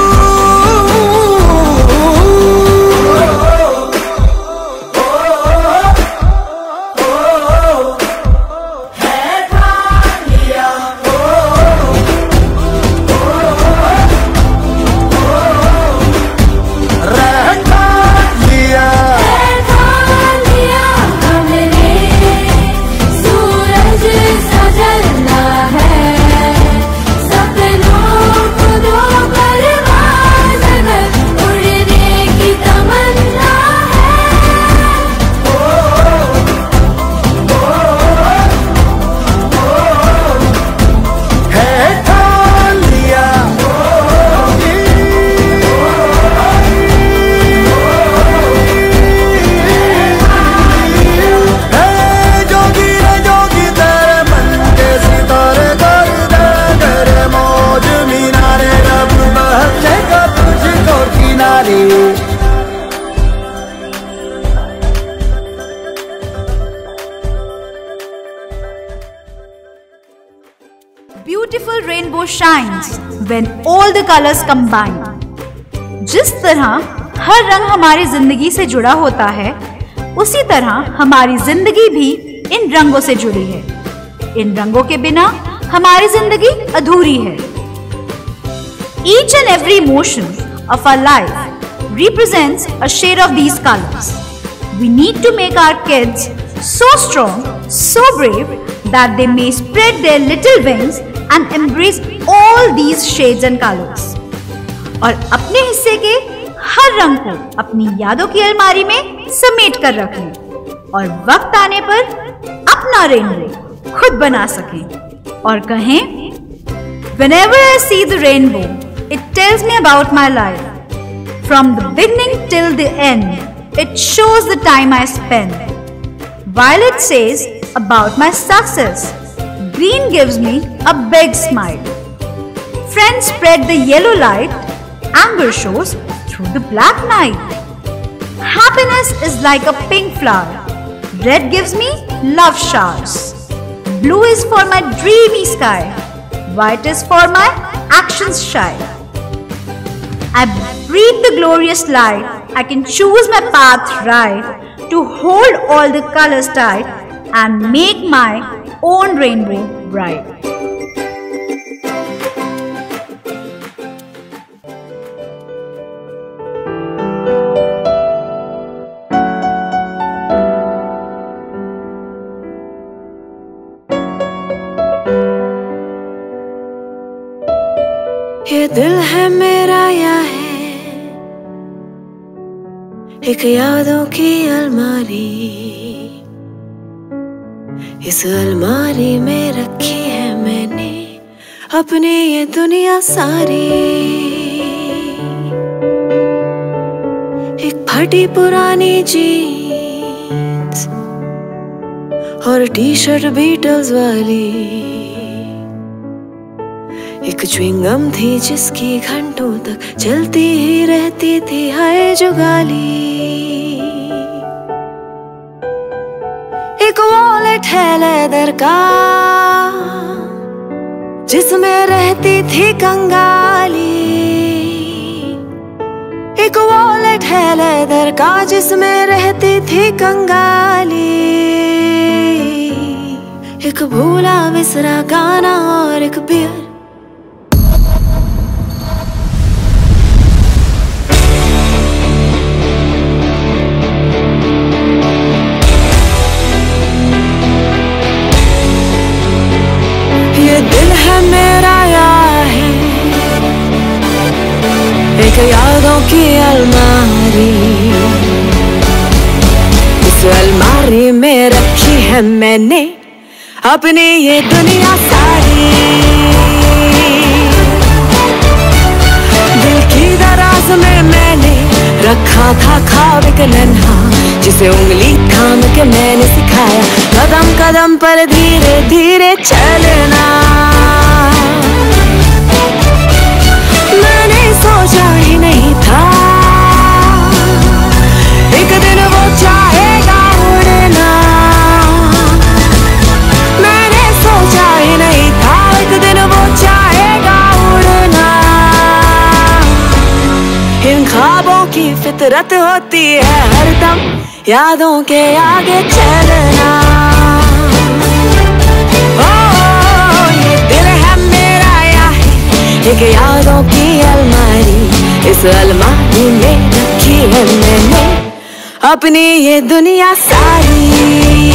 Beautiful rainbow shines when all the colors combine. जिस तरह हर रंग हमारी जिंदगी से जुड़ा होता है, उसी तरह हमारी जिंदगी भी इन रंगों से जुड़ी है। इन रंगों के बिना हमारी जिंदगी अधूरी है। Each and every emotion of our life represents a shade of these colors. We need to make our kids so strong, so brave that they may spread their little wings and embrace all these shades and colors. और अपने हिस्से के हर रंग को अपनी यादों की अलमारी में समेट कर रखें और वक्त आने पर अपना रेनबो खुद बना सकें और कहें, Whenever I see the rainbow, it tells me about my life. From the beginning till the end, it shows the time I spend. Violet says about my success. Green gives me a big smile. Friends spread the yellow light. Anger shows through the black night. Happiness is like a pink flower. Red gives me love showers. Blue is for my dreamy sky. White is for my actions shine. I breathe the glorious light. I can choose my path right to hold all the colors tight and make my own rainbow bright. ये दिल है मेरा या है एक यादों की अलमारी। इस अलमारी में रखी है मैंने अपनी ये दुनिया सारी। एक फटी पुरानी जीन्स और टी शर्ट बीटल्स वाली। एक च्युइंगम थी जिसकी घंटों तक चलती ही रहती थी हाय जुगाली। एक वॉलेट है लेदर का जिसमें रहती थी कंगाली। एक वॉलेट है लेदर का जिसमें रहती थी कंगाली। एक भूला बिसरा गाना और एक बियर। दिल है मेरा या है एक यादों की अलमारी। इस अलमारी में रखी है मैंने अपनी ये दुनिया सारी। दिल की दराज में मैंने रखा था ख्वाब एक नन्हा जिसे उंगली थाम के मैंने सिखाया कदम कदम पर धीरे धीरे चलना। मैंने सोचा ही नहीं था फितरत होती है हरदम यादों के आगे चलना। ओ ये दिल है मेरा या है एक यादों की अलमारी, इस अलमारी में रखी है मैंने अपनी ये दुनिया सारी।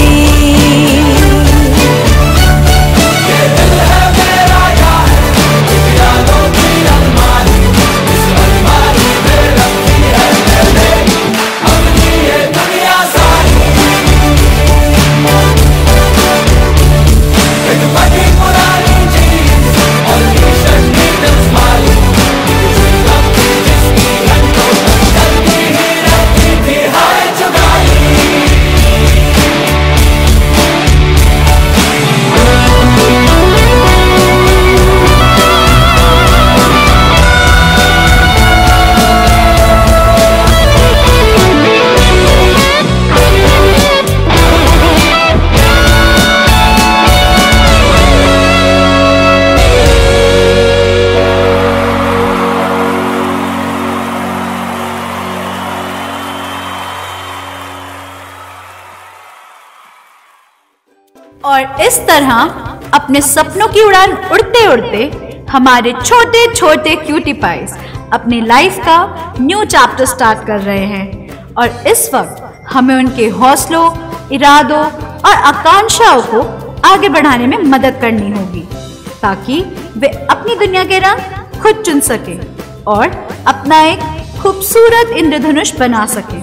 और इस तरह अपने सपनों की उड़ान उड़ते उड़ते हमारे छोटे छोटे क्यूटी पाइज अपनी लाइफ का न्यू चैप्टर स्टार्ट कर रहे हैं। और इस वक्त हमें उनके हौसलों, इरादों और आकांक्षाओं को आगे बढ़ाने में मदद करनी होगी ताकि वे अपनी दुनिया के रंग खुद चुन सके और अपना एक खूबसूरत इंद्रधनुष बना सके।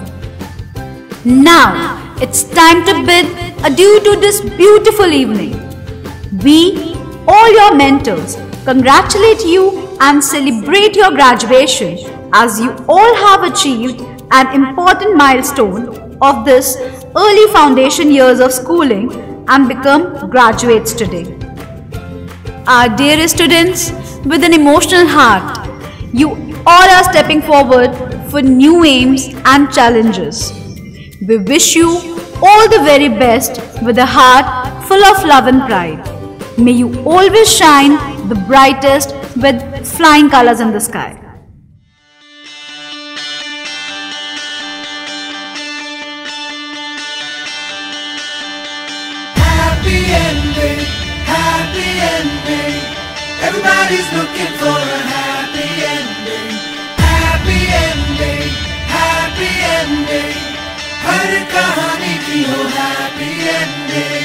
Now it's time to bid adieu to this beautiful evening. We, all your mentors, congratulate you and celebrate your graduation as you all have achieved an important milestone of this early foundation years of schooling and become graduates today. Our dearest students, with an emotional heart, you all are stepping forward for new aims and challenges. We wish you all the very best with a heart full of love and pride. May you always shine the brightest with flying colors in the sky. Happy ending, happy ending. Everybody's looking for a happy ending. Happy ending, happy ending. हर कहानी की हो happy ending.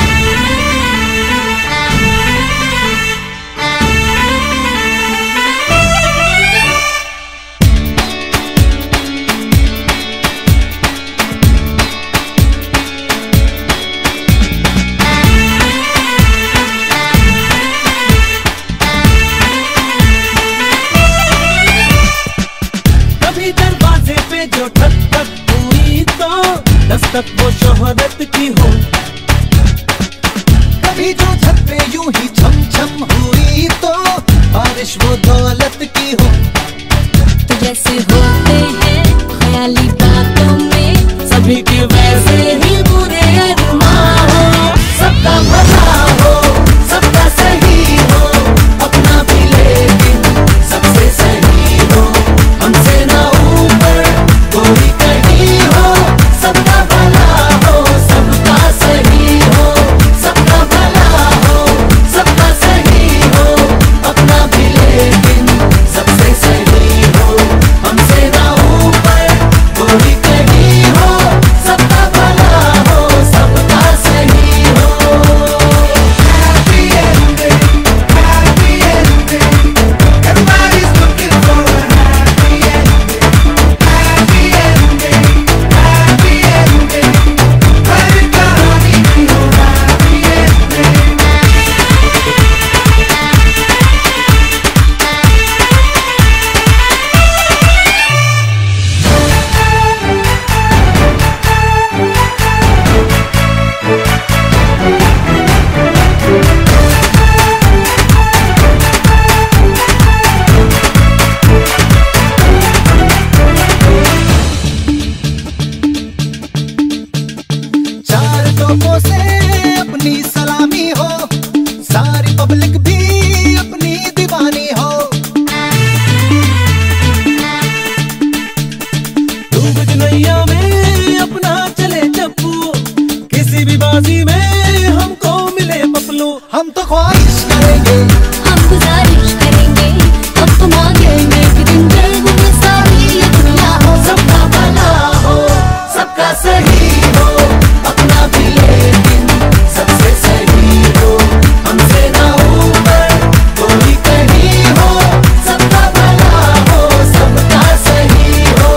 कभी दरवाजे पे जो ठक ठक दस्तक वो शोहरत की हो, कभी जो छत पे यूं ही छम छम हुई तो बारिश वो दौलत की हो। तो जैसे होते हैं ख्याली बातों में सभी के वैसे ही बुरे अरमान हो, सबका भला हो सबका सही हो, अपना भी लेकिन सबसे सही हो, हमसे ना ऊपर कोई कहीं हो, सबका भला हो सबका सही हो, सबका भला हो सबका सही हो, अपना भी लेकिन सबसे सही हो, हमसे ना ऊपर कोई कहीं हो, सबका भला हो सबका सही हो। Happy ending, happy ending. Everybody's looking for a happy ending. Happy ending, happy ending. हर कहानी की हो happy ending. चार तोपों से अपनी सलामी हो, सारी पब्लिक भी अपनी दीवानी हो, जल्दीबाजी में हमको मिले पपलू, हम तो ख्वाहिश करेंगे, हम गुजारिश करेंगे, अब तो मांगेंगे कि दिन जल्द में सारी ये दुनिया हो, सबका भला हो, सबका सही हो, अपना भी लेकिन सबसे सही हो, हमसे ना ऊपर कोई कहीं हो, सबका भला हो, सबका सही हो।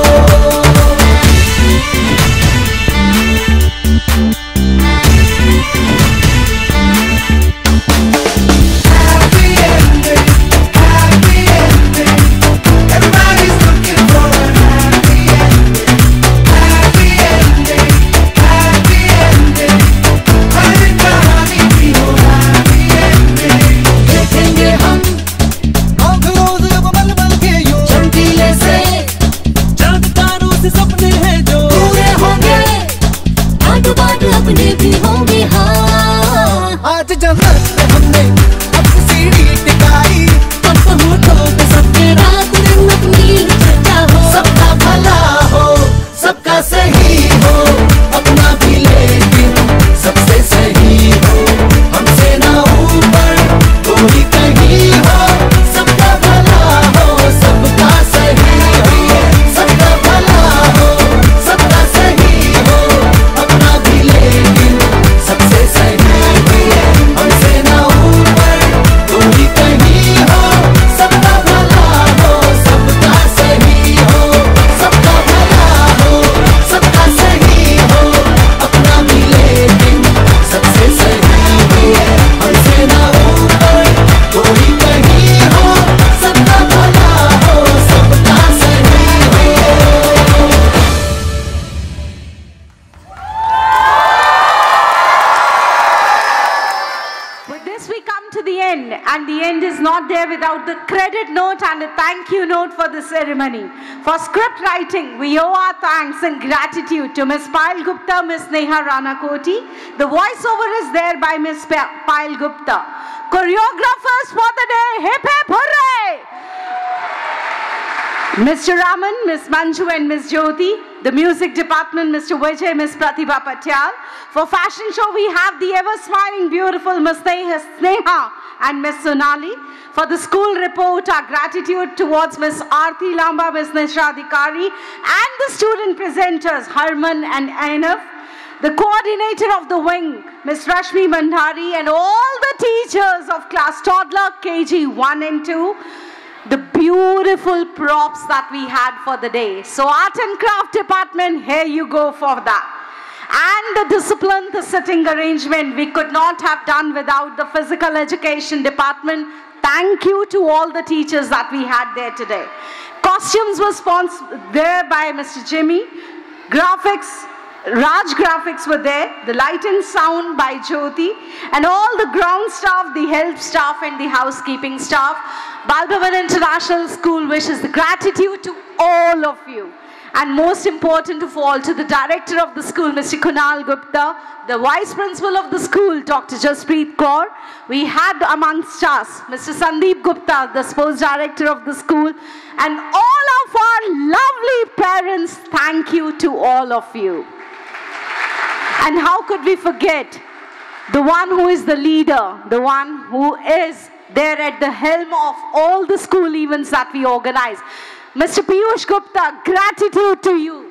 Happy ending, happy ending. Everybody's looking for a happy ending. Happy ending, happy ending. हर कहानी भी हो happy ending. देखेंगे हम आँखों से बल के यूं चमकीले से चाँद तारों से सपने हैं जो पूरे होंगे, आटो बाट अपने भी होंगे। हाँ, आज जन्नत में हमने अपनी सीढ़ी टिकाई, अब तो होठों पे सबके रात दिन अपनी चर्चा हो, सबका भला हो, सबका सही हो, अपना भी लेकिन सबसे सही हो, हमसे ना ऊपर कोई कहीं हो, सबका भला हो, सबका सही हो, सबका भला हो, सबका सही हो, अपना भी लेकिन सबसे सही हो, हमसे ना ऊपर कोई कहीं हो, सबका भला हो, सबका सही हो, सबका भला हो, सबका सही हो, अपना भी लेकिन सबसे सही हो, हमसे ना ऊपर कोई कहीं हो, सबका भला हो, सबका सही हो। With this we come to the end, and the end is not there without the credit note and a thank you note for the ceremony. For script writing, we owe our thanks and gratitude to Ms. Payal Gupta, Ms. Neha Rana Koti. The voiceover is there by Ms. Payal Gupta. Choreographers for the day, hip hip hooray! Mr. Raman, Ms. Manju and Ms. Jyoti. The music department, Mr. Vijay, Ms. Pratibha Patyal. For fashion show, we have the ever-smiling, beautiful Ms. Sneha and Ms. Sonali. For the school report, our gratitude towards Ms. Aarti Lamba, Ms. Nisha Adhikari, and the student presenters, Harman and Ainaf. The coordinator of the wing, Ms. Rashmi Mandhari, and all the teachers of class Toddler, KG 1 and 2. The beautiful props that we had for the day. So art and craft department, here you go for that. And the discipline, the sitting arrangement, we could not have done without the physical education department. Thank you to all the teachers that we had there today. Costumes were sponsored there by Mr. Jimmy. Graphics, Raj Graphics were there. The light and sound by Jyoti. And all the ground staff, the help staff and the housekeeping staff. Bhavan International School wishes the gratitude to all of you. And most important of all, to the director of the school, Mr. Kunal Gupta, the vice principal of the school, Dr. Jaspreet Kaur. We had amongst us Mr. Sandeep Gupta, the sports director of the school, and all of our lovely parents. Thank you to all of you. And how could we forget the one who is the leader, the one who is there at the helm of all the school events that we organize. Mr. Piyush Gupta, gratitude to you.